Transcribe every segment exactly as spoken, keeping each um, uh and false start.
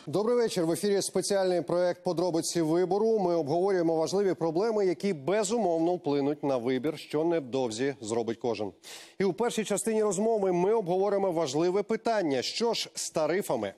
Добрий вечір. В ефірі спеціальний проект «Подробиці вибору». Ми обговорюємо важливі проблеми, які безумовно вплинуть на вибір, що невдовзі зробить кожен. І у першій частині розмови ми обговоримо важливе питання. Що ж з тарифами?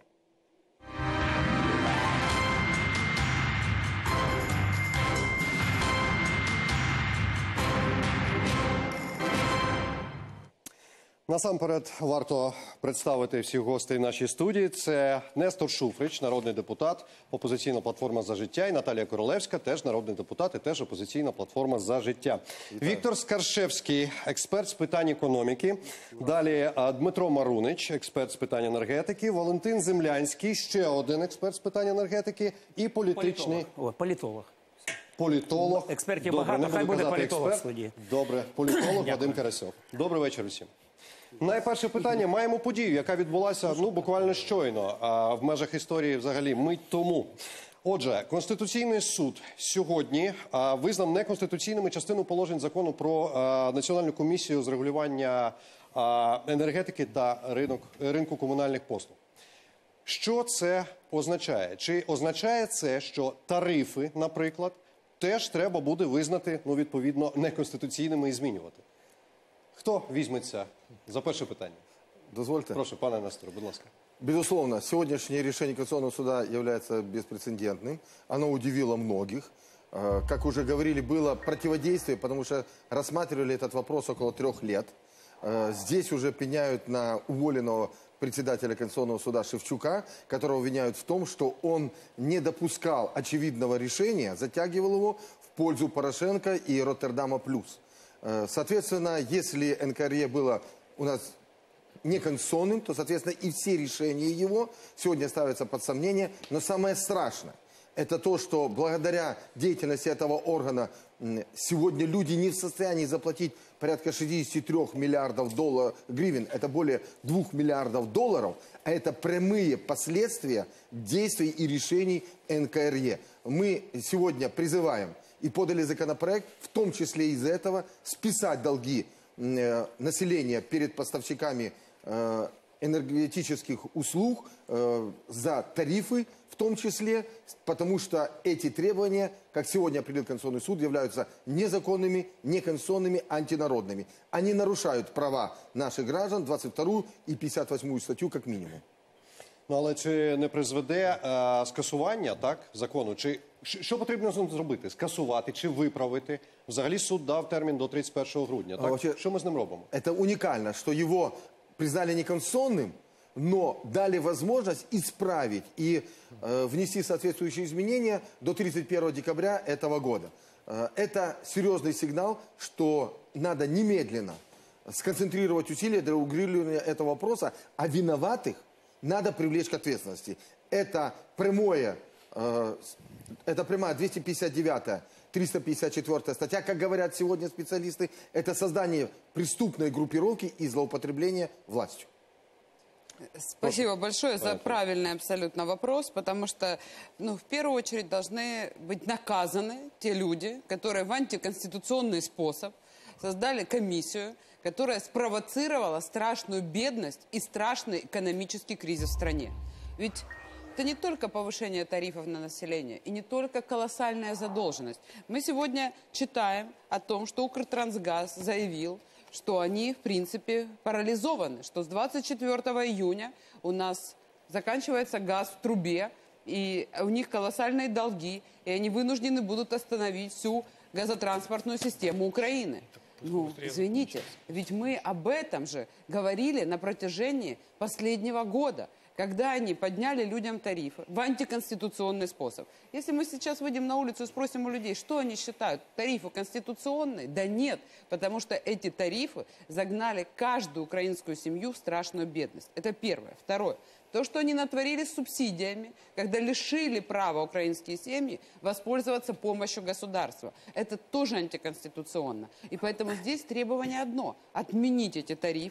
Насамперед, варто представити всіх гостей нашій студії. Це Нестор Шуфрич, народний депутат, опозиційна платформа «За життя», і Наталія Королевська, теж народний депутат і теж опозиційна платформа «За життя». Вітаю. Віктор Скаршевський, експерт з питань економіки. Далі Дмитро Марунич, експерт з питань енергетики. Валентин Землянський, ще один експерт з питань енергетики. І політичний... Політолог. О, політолог. Політолог. Експертів багато, хай буде політолог в студії. Добре, політолог Вадим Карасьов. Добрий вечір усім. Найперше питання. Маємо подію, яка відбулася ну, буквально щойно, а в межах історії взагалі мить тому. Отже, Конституційний суд сьогодні а, визнав неконституційними частину положень закону про а, Національну комісію з регулювання а, енергетики та ринок, ринку комунальних послуг. Що це означає? Чи означає це, що тарифи, наприклад, теж треба буде визнати, ну, відповідно, неконституційними і змінювати? Хто візьметься за перше питання? Дозвольте. Прошу, пане Несторе, будь ласка. Безусловно, сегодняшнее решение Конституционного суда является беспрецедентным. Оно удивило многих. Как уже говорили, было противодействие, потому что рассматривали этот вопрос около трех лет. Здесь уже пеняют на уволенного председателя Конституционного суда Шевчука, которого обвиняют в том, что он не допускал очевидного решения, затягивал его в пользу Порошенко и Роттердама плюс. Соответственно, если эн ка эр е было у нас неконституционным, то, соответственно, и все решения его сегодня ставятся под сомнение. Но самое страшное – это то, что благодаря деятельности этого органа сегодня люди не в состоянии заплатить порядка шестидесяти трёх миллиардов долларов, гривен, это более двух миллиардов долларов, а это прямые последствия действий и решений эн ка эр е. Мы сегодня призываем и подали законопроект, в том числе из-за этого, списать долги э, населения перед поставщиками э, энергетических услуг э, за тарифы, в том числе, потому что эти требования, как сегодня определил Конституционный суд, являются незаконными, неконституционными, антинародными. Они нарушают права наших граждан, двадцать вторую и пятьдесят восьмую статью как минимум. Ну, але чи не призведе а, скасування, так, закону? Чи, що потрібно зробити? Скасувати чи виправити? Взагалі суд дав термін до тридцять першого грудня, так? А вообще, що ми з ним робимо? Это уникально, что его признали неконституционным, но дали возможность исправить и э, внести соответствующие изменения до тридцать первого декабря этого года. Э, это серьезный сигнал, что надо немедленно сконцентрировать усилия для урегулирования этого вопроса, а виноватых надо привлечь к ответственности. Это прямое, э, это прямая двести пятьдесят девятая, триста пятьдесят четвёртая статья, как говорят сегодня специалисты, это создание преступной группировки и злоупотребления властью. Спасибо большое за правильный абсолютно вопрос, потому что, ну, в первую очередь должны быть наказаны те люди, которые в антиконституционный способ создали комиссию, которая спровоцировала страшную бедность и страшный экономический кризис в стране. Ведь это не только повышение тарифов на население и не только колоссальная задолженность. Мы сегодня читаем о том, что Укртрансгаз заявил, что они, в принципе, парализованы, что с двадцать четвёртого июня у нас заканчивается газ в трубе, и у них колоссальные долги, и они вынуждены будут остановить всю газотранспортную систему Украины. Ну, извините, ведь мы об этом же говорили на протяжении последнего года, когда они подняли людям тарифы в антиконституционный способ. Если мы сейчас выйдем на улицу и спросим у людей, что они считают, тарифы конституционные? Да нет, потому что эти тарифы загнали каждую украинскую семью в страшную бедность. Это первое. Второе. То, что они натворили с субсидиями, когда лишили права украинские семьи воспользоваться помощью государства. Это тоже антиконституционно. И поэтому здесь требование одно – отменить эти тарифы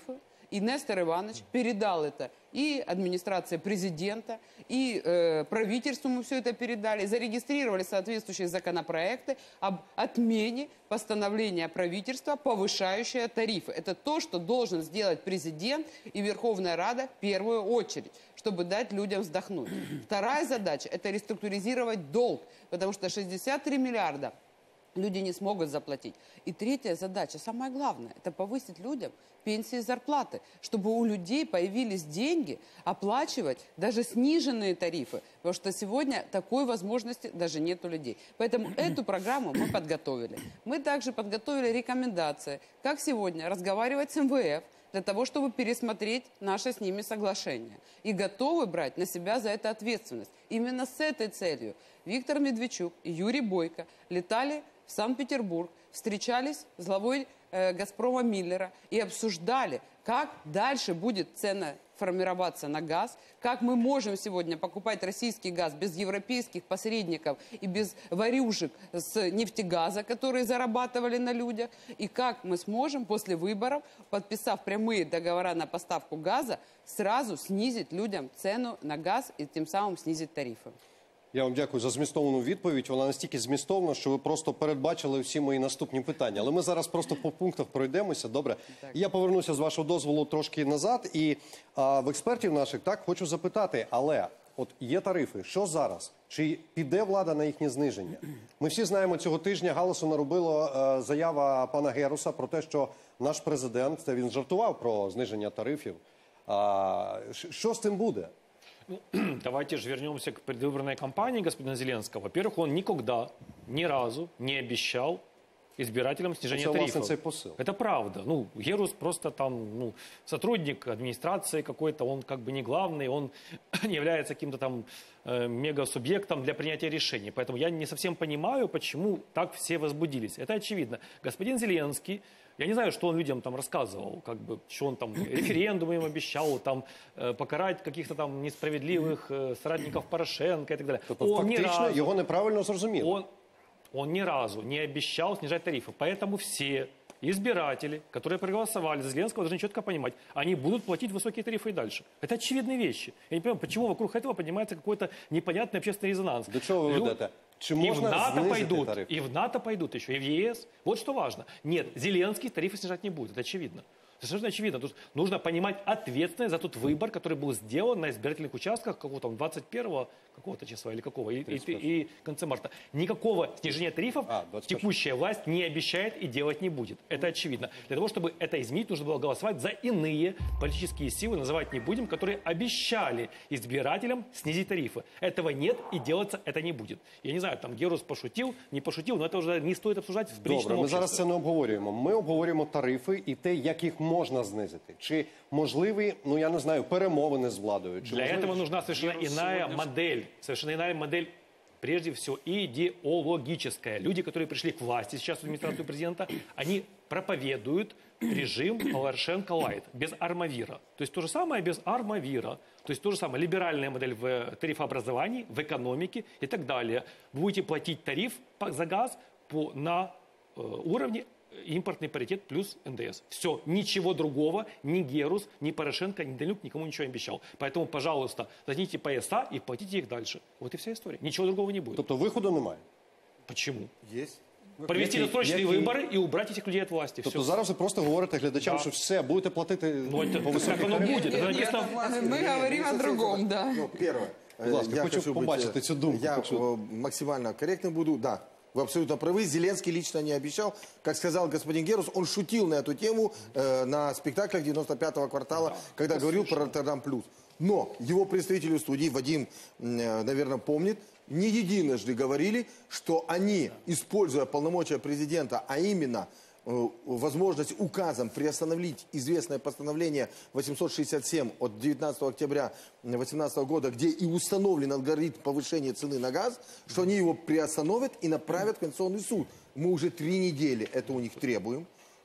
И Нестор Иванович передал это и администрации президента, и э, правительству мы все это передали, зарегистрировали соответствующие законопроекты об отмене постановления правительства, повышающее тарифы. Это то, что должен сделать президент и Верховная Рада в первую очередь, чтобы дать людям вздохнуть. Вторая задача – это реструктуризировать долг, потому что шестьдесят три миллиарда люди не смогут заплатить. И третья задача, самое главное, это повысить людям пенсии и зарплаты, чтобы у людей появились деньги оплачивать даже сниженные тарифы, потому что сегодня такой возможности даже нет у людей. Поэтому эту программу мы подготовили. Мы также подготовили рекомендации, как сегодня разговаривать с эм вэ эф, для того, чтобы пересмотреть наше с ними соглашение. И готовы брать на себя за это ответственность. Именно с этой целью Виктор Медведчук и Юрий Бойко летали в Санкт-Петербург, встречались с главой э, «Газпрома» Миллера и обсуждали, как дальше будет цена формироваться на газ, как мы можем сегодня покупать российский газ без европейских посредников и без варюшек с нефтегаза, которые зарабатывали на людях, и как мы сможем после выборов, подписав прямые договора на поставку газа, сразу снизить людям цену на газ и тем самым снизить тарифы. Я вам дякую за змістовну відповідь. Вона настільки змістовна, що ви просто передбачили всі мої наступні питання. Але ми зараз просто по пунктах пройдемося. Добре. Я повернуся з вашого дозволу трошки назад. І а, в експертів наших так хочу запитати, але от є тарифи. Що зараз? Чи піде влада на їхнє зниження? Ми всі знаємо, цього тижня галасу наробила е, заява пана Геруса про те, що наш президент, це він жартував про зниження тарифів. А, що з цим буде? Ну, давайте же вернемся к предвыборной кампании господина Зеленского. Во-первых, он никогда, ни разу не обещал избирателям снижение Это, тарифов. власне, цей посыл. Это правда. Ну, Герус просто там ну, сотрудник администрации какой-то, он как бы не главный, он не является каким-то там э, мегасубъектом для принятия решений. Поэтому я не совсем понимаю, почему так все возбудились. Это очевидно. Господин Зеленский, я не знаю, что он людям там рассказывал, как бы, что он там референдум им обещал, там, э, покарать каких-то там несправедливых э, соратников Порошенко и так далее. Тобто, Он ни фактично, разу- його неправильно зрозуміли. он, он ни разу не обещал снижать тарифы. Поэтому все избиратели, которые проголосовали за Зеленского, должны четко понимать, они будут платить высокие тарифы и дальше. Это очевидные вещи. Я не понимаю, почему вокруг этого поднимается какой-то непонятный общественный резонанс. До чего вы Лю- ведете? Чи И в можна НАТО знизити пойдут, тариф? и в НАТО пойдут еще, и в е эс. Вот что важно. Нет, Зеленский тарифы снижать не будет, это очевидно. Это совершенно очевидно. Тут нужно понимать ответственность за тот выбор, который был сделан на избирательных участках какого там двадцать первого какого-то числа или какого, и, и, и в конце марта. Никакого снижения тарифов А, двадцать первого. текущая власть не обещает и делать не будет. Это очевидно. Для того, чтобы это изменить, нужно было голосовать за иные политические силы, называть не будем, которые обещали избирателям снизить тарифы. Этого нет и делаться это не будет. Я не знаю, там Герус пошутил, не пошутил, но это уже не стоит обсуждать в Добре, приличном ми обществе. зараз це не обговорюємо. Ми обговорюємо тарифи і те, як їх можна знизити. Чи можливі, ну я не знаю, перемовини з владою? Чи Для можливі- этого нужна совершенно Вирус иная сегодня- модель. Совершенно иная модель, прежде всего, идеологическая. Люди, которые пришли к власти сейчас в администрацию президента, они проповедуют режим Порошенко лайт, без армавира. То есть то же самое без армавира. То есть то же самое, либеральная модель в тарифообразовании, в экономике и так далее. Вы будете платить тариф по- за газ по, на э, уровне импортный паритет плюс эн дэ эс. Все, ничего другого ни Герус, ни Порошенко, ни Данилюк никому ничего не обещал. Поэтому, пожалуйста, возьмите пояса и платите их дальше. Вот и вся история. Ничего другого не будет. Тобто виходу немає? Почему? Есть. Провести Який- досрочные який? выборы и убрать этих людей от власти. Тобто Все. зараз ви просто говорите глядачам, Да. що все, будете платити Ну, это, по високих как оно тарифах? будет? Это написано в- Мы говорим о другом, да. Ну, первое. Будь ласка, Я хочу хочу быть, побачити э, цю думку, Я хочу. э, максимально корректным буду. Да, вы абсолютно правы. Зеленский лично не обещал. Как сказал господин Герус, он шутил на эту тему э, на спектаклях девяносто пятого квартала, когда говорил про Роттердам плюс. Но его представители в студии, Вадим, э, наверное, помнит, не единожды говорили, что они, используя полномочия президента, а именно э, возможность указом приостановить известное постановление восемьсот шестьдесят семь от девятнадцатого октября две тысячи восемнадцатого года, где и установлен алгоритм повышения цены на газ, что они его приостановят и направят в Конституционный суд. Мы уже три недели это у них требуем.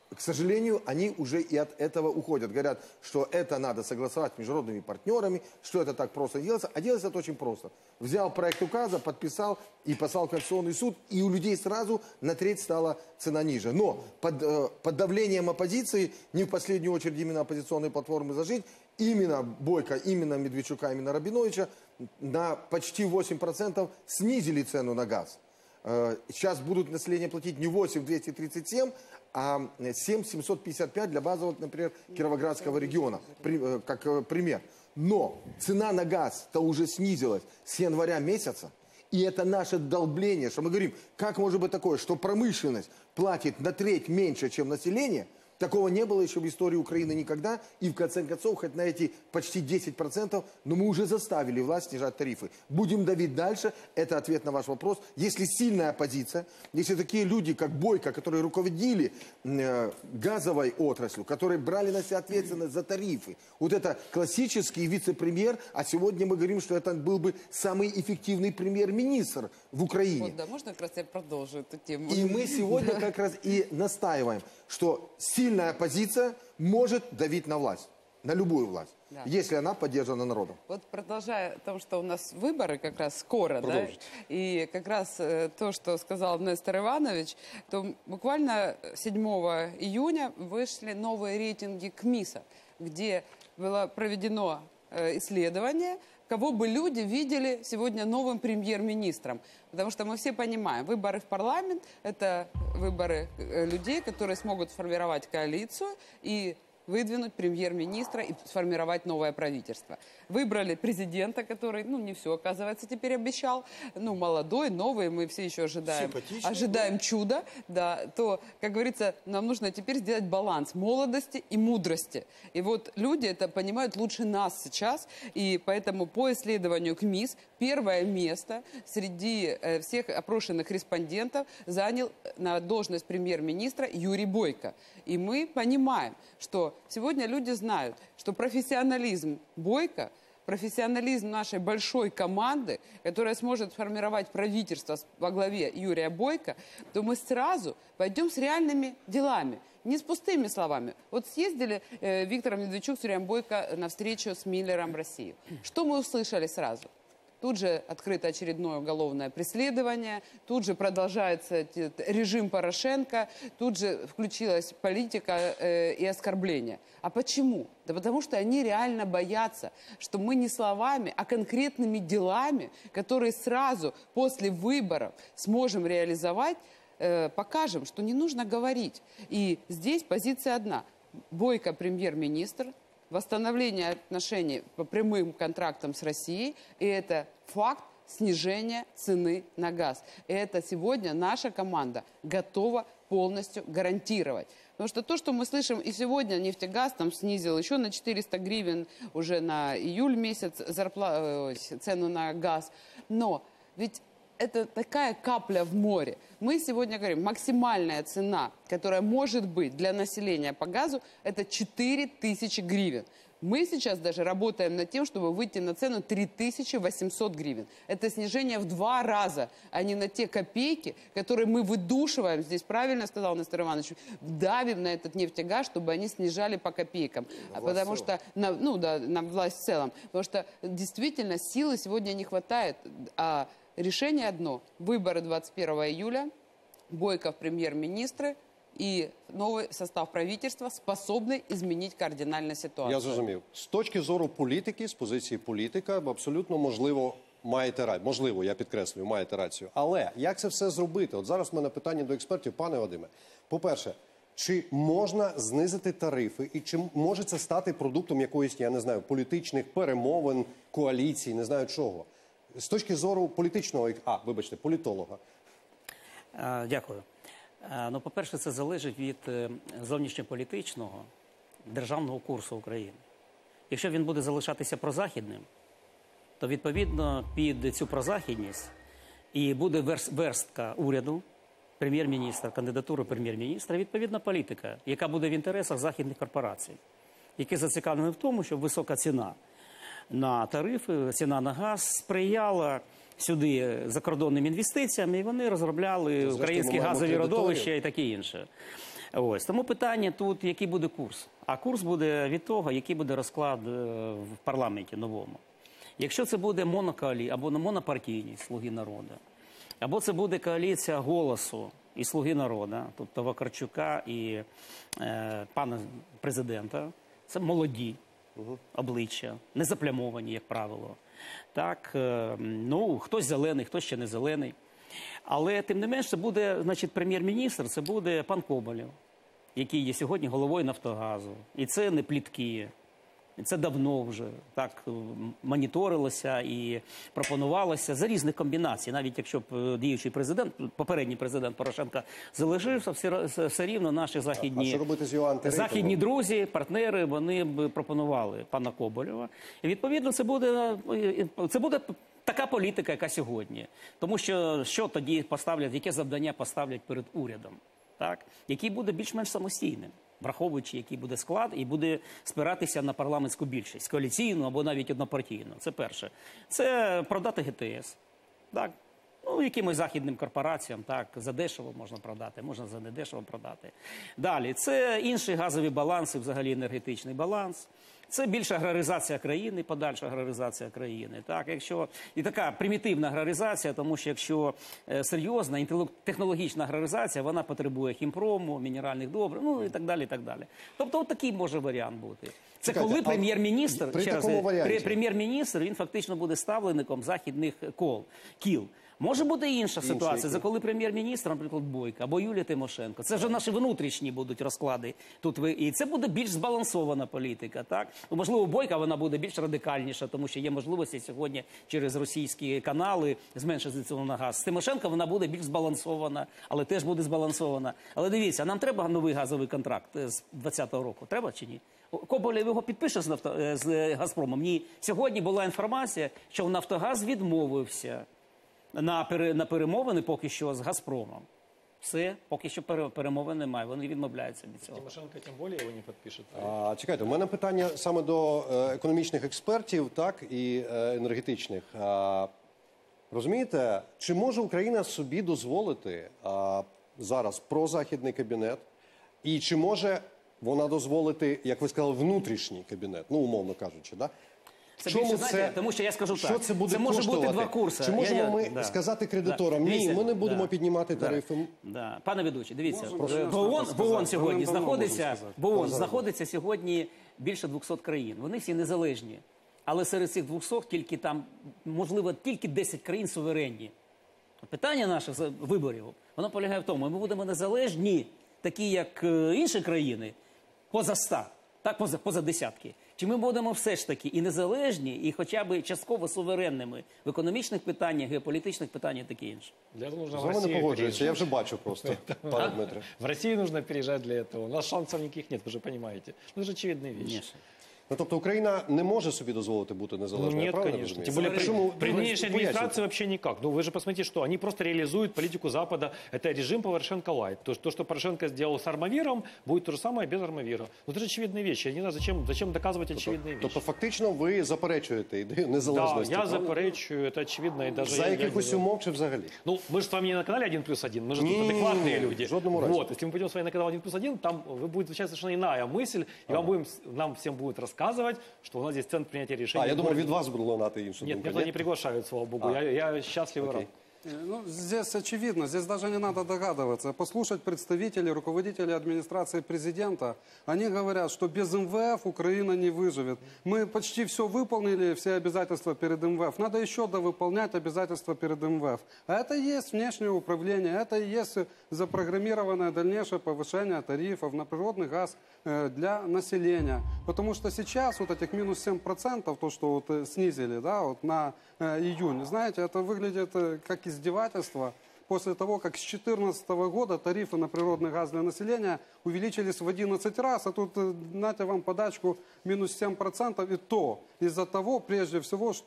к сожалению, они уже и от этого уходят. Говорят, что это надо согласовать с международными партнерами, что это так просто делается. А делается это очень просто. Взял проект указа, подписал и послал в Конституционный суд, и у людей сразу на треть стала цена ниже. Но под, э, под давлением оппозиции, не в последнюю очередь именно оппозиционной платформы «За жизнь», именно Бойко, именно Медведчука, именно Рабиновича на почти восемь процентов снизили цену на газ. Э, сейчас будут население платить не восемь двести тридцать семь, а семь семьсот пятьдесят пять для базового, например, Кировоградского региона, при, э, как э, пример. Но цена на газ-то уже снизилась с января месяца. И это наше долбление, что мы говорим, как может быть такое, что промышленность платит на треть меньше, чем население. Такого не было еще в истории Украины никогда. И в конце концов, хоть на эти почти десять процентов, но мы уже заставили власть снижать тарифы. Будем давить дальше. Это ответ на ваш вопрос. Если сильная оппозиция, если такие люди, как Бойко, которые руководили э, газовой отраслью, которые брали на себя ответственность за тарифы, вот это классический вице-премьер, а сегодня мы говорим, что это был бы самый эффективный премьер-министр в Украине. Вот, да, можно как раз я продолжу эту тему? И мы сегодня как раз и настаиваем, что сильная оппозиция может давить на власть, на любую власть, да, если она поддержана народом. Вот продолжая о том, что у нас выборы как раз скоро, да, и как раз э, то, что сказал Нестор Иванович, то буквально седьмого июня вышли новые рейтинги КМИСа, где было проведено э, исследование, кого бы люди видели сегодня новым премьер-министром. Потому что мы все понимаем, выборы в парламент – это выборы людей, которые смогут сформировать коалицию и выдвинуть премьер-министра и сформировать новое правительство. Выбрали президента, который, ну, не все, оказывается, теперь обещал. Ну, молодой, новый, мы все еще ожидаем, ожидаем чуда. Да, то, как говорится, нам нужно теперь сделать баланс молодости и мудрости. И вот люди это понимают лучше нас сейчас. И поэтому по исследованию КМИС первое место среди э, всех опрошенных респондентов занял на должность премьер-министра Юрий Бойко. И мы понимаем, что сегодня люди знают, что профессионализм Бойко, профессионализм нашей большой команды, которая сможет сформировать правительство во главе Юрия Бойко, то мы сразу пойдем с реальными делами. Не с пустыми словами. Вот съездили э, Виктор Медведчук с Юрием Бойко на встречу с Миллером в Россию. Что мы услышали сразу? Тут же открыто очередное уголовное преследование, тут же продолжается режим Порошенко, тут же включилась политика э, и оскорбления. А почему? Да потому что они реально боятся, что мы не словами, а конкретными делами, которые сразу после выборов сможем реализовать, э, покажем, что не нужно говорить. И здесь позиция одна. Бойко премьер-министр, восстановление отношений по прямым контрактам с Россией, и это факт снижения цены на газ. И это сегодня наша команда готова полностью гарантировать. Потому что то, что мы слышим, и сегодня нефтегаз там снизил еще на четыреста гривен уже на июль месяц зарпла... цену на газ. Но ведь это такая капля в море. Мы сегодня говорим, максимальная цена, которая может быть для населения по газу, это четыре тысячи гривен. Мы сейчас даже работаем над тем, чтобы выйти на цену три тысячи восемьсот гривен. Это снижение в два раза, а не на те копейки, которые мы выдушиваем, здесь правильно сказал Нестор Иванович, давим на этот нефтегаз, чтобы они снижали по копейкам. На потому что, на, ну да, на власть в целом. Потому что действительно силы сегодня не хватает. А решение одно. Выборы двадцать первого июля, Бойко в премьер-министры і новий состав правительства способний змінити кардинально ситуацію. Я зрозумів. З точки зору політики, з позиції політика, абсолютно можливо маєте рацію. Можливо, я підкреслюю, маєте рацію. Але як це все зробити? От зараз в мене питання до експертів. Пане Вадиме, по-перше, чи можна знизити тарифи і чи може це стати продуктом якоїсь, я не знаю, політичних перемовин, коаліцій, не знаю чого? З точки зору політичного, а, вибачте, політолога. Дякую. Ну, по-перше, це залежить від зовнішньополітичного державного курсу України. Якщо він буде залишатися прозахідним, то відповідно під цю прозахідність і буде верстка уряду, прем'єр-міністра, кандидатури прем'єр-міністра, відповідна політика, яка буде в інтересах західних корпорацій, які зацікавлені в тому, щоб висока ціна на тарифи, ціна на газ сприяла сюди закордонним інвестиціям, і вони розробляли українські газові родовища і таке інше. Ось. Тому питання тут, який буде курс. А курс буде від того, який буде розклад е, в парламенті новому. Якщо це буде монокоаліція або монопартійність «Слуги народу», або це буде коаліція «Голосу» і «Слуги народу», тобто Вакарчука і е, пана президента, це молоді обличчя, не заплямовані, як правило. Так, е, ну, хтось зелений, хтось ще не зелений. Але, тим не менш, це буде, значить, прем'єр-міністр, це буде пан Коболєв, який є сьогодні головою «Нафтогазу». І це не плітки. І це давно вже так моніторилося і пропонувалося за різних комбінацій. Навіть якщо б діючий президент, попередній президент Порошенка залишився, все, все рівно наші західні, А що робити з його антирейтингом? західні друзі, партнери, вони б пропонували пана Коболєва. І відповідно це буде, це буде така політика, яка сьогодні. Тому що що тоді поставлять, яке завдання поставлять перед урядом, так? Який буде більш-менш самостійним, враховуючи, який буде склад, і буде спиратися на парламентську більшість, коаліційну або навіть однопартійну. Це перше. Це продати ГТС, так? Ну, якимось західним корпораціям, так, задешево можна продати, можна за недешево продати. Далі, це інші газові баланси, взагалі енергетичний баланс. Це більша аграризація країни, подальша аграризація країни. Так, якщо і така примітивна аграризація, тому що якщо е, серйозна інтелектологічна аграризація, вона потребує хімпрому, мінеральних добрив, ну і так далі, і так далі. Тобто, от такий може варіант бути. Це Чекайте, коли а прем'єр-міністр, при ще раз, такому варіанті? пре- прем'єр-міністр, він фактично буде ставленником західних кол, кіл. Може бути інша ситуація, які? за коли прем'єр-міністр, наприклад, Бойко або Юлія Тимошенко. Це вже наші внутрішні будуть розклади тут. ви- І це буде більш збалансована політика. Так? Ну, можливо, Бойка вона буде більш радикальніша, тому що є можливості сьогодні через російські канали зменшити ціну на газ. З Тимошенко вона буде більш збалансована, але теж буде збалансована. Але дивіться, нам треба новий газовий контракт е, з двадцятого року? Треба чи ні? Коболєв його підпише з, нафто... е, з Газпромом? Ні. Сьогодні була інформація, що Нафтогаз відмовився на, пере, на перемовини поки що з Газпромом. Все, поки що пере, перемовин немає, вони відмовляються від цього. Тимошенко тем более его не подпишет. А, чекайте, у мене питання саме до е, економічних експертів, так, і е, енергетичних. А, розумієте, чи може Україна собі дозволити а, зараз прозахідний кабінет, і чи може вона дозволити, як ви сказали, внутрішній кабінет, ну, умовно кажучи, да? Це Чому більше, знаєте, тому що я скажу що так, це буде це може коштувати? бути два курси. Чи можемо Я- я- ми да. сказати кредиторам, Да. ні, Дивіться, ми не будемо да. піднімати Да. тарифи? Да. Пане ведучий, дивіться, Можна, е, можна в ООН, сказати? в ООН сьогодні Давним-давно знаходиться, можна сказати. в ООН знаходиться сьогодні більше двохсот країн. Вони всі незалежні. Але серед цих двохсот тільки там, можливо, тільки десять країн суверенні. Питання наших за- виборів, воно полягає в тому, ми будемо незалежні, такі як е, інші країни, поза ста, так, поза, поза десятки. Чи ми будемо все ж таки і незалежні, і хоча б частково суверенними в економічних питаннях, геополітичних питаннях і таке інше? Для этого нужно З в вами не Россию погоджуюся, я переезжать. вже бачу просто, пане Дмитре. В Россию нужно переезжать для этого. У нас шансов никаких нет, вы же понимаете. Ну, это же очевидные вещи. Конечно. Ну, тобто Україна не може собі дозволити бути Ну, незалежною, я нет, правильно конечно. розумію? Тем более при, Чому? при нынешней Пояснюйте. администрации вообще никак. Ну, вы же посмотрите, что они просто реализуют политику Запада. Это режим Порошенко лайт. То, то, что Порошенко сделал с Армавиром, будет то же самое без Армавира. Ну, это же очевидные вещи. Я не знаю, зачем, зачем доказывать очевидные вещи. Тобто фактично ви заперечуєте ідею Да, незалежності, я правда? заперечую, это очевидно. И даже За я- я якихось не- умов чи взагалі? Ну, мы же с вами не на канале один плюс один, мы же тут Не-не-не, адекватные люди. в жодному разе. Вот, если мы пойдем с вами на канал один плюс один, там вы будет звучать совершенно иная мысль, и вам будем, нам всем будет рассказывать, что у нас здесь центр принятия решений. А, я думав, Более- від вас буде лунати інша Нет, думка. меня туда не приглашают, слава богу. А. Я, я счастлив и рад. Окей. Ну, здесь очевидно, здесь даже не надо догадываться. Послушать представителей, руководителей администрации президента. Они говорят, что без эм вэ эф Украина не выживет. Мы почти все выполнили, все обязательства перед эм вэ эф. Надо еще довыполнять обязательства перед эм вэ эф. А это и есть внешнее управление, это и есть запрограммированное дальнейшее повышение тарифов на природный газ э, для населения. Потому что сейчас вот этих минус семь процентов, то, что вот, э, снизили, да, вот на э, июнь, знаете, это выглядит э, как издевательство. После того, как с две тысячи четырнадцатого года тарифы на природный газ для населения увеличились в одиннадцать раз, а тут, э, знаете, вам подачку минус семь процентов, и то из-за того, прежде всего, что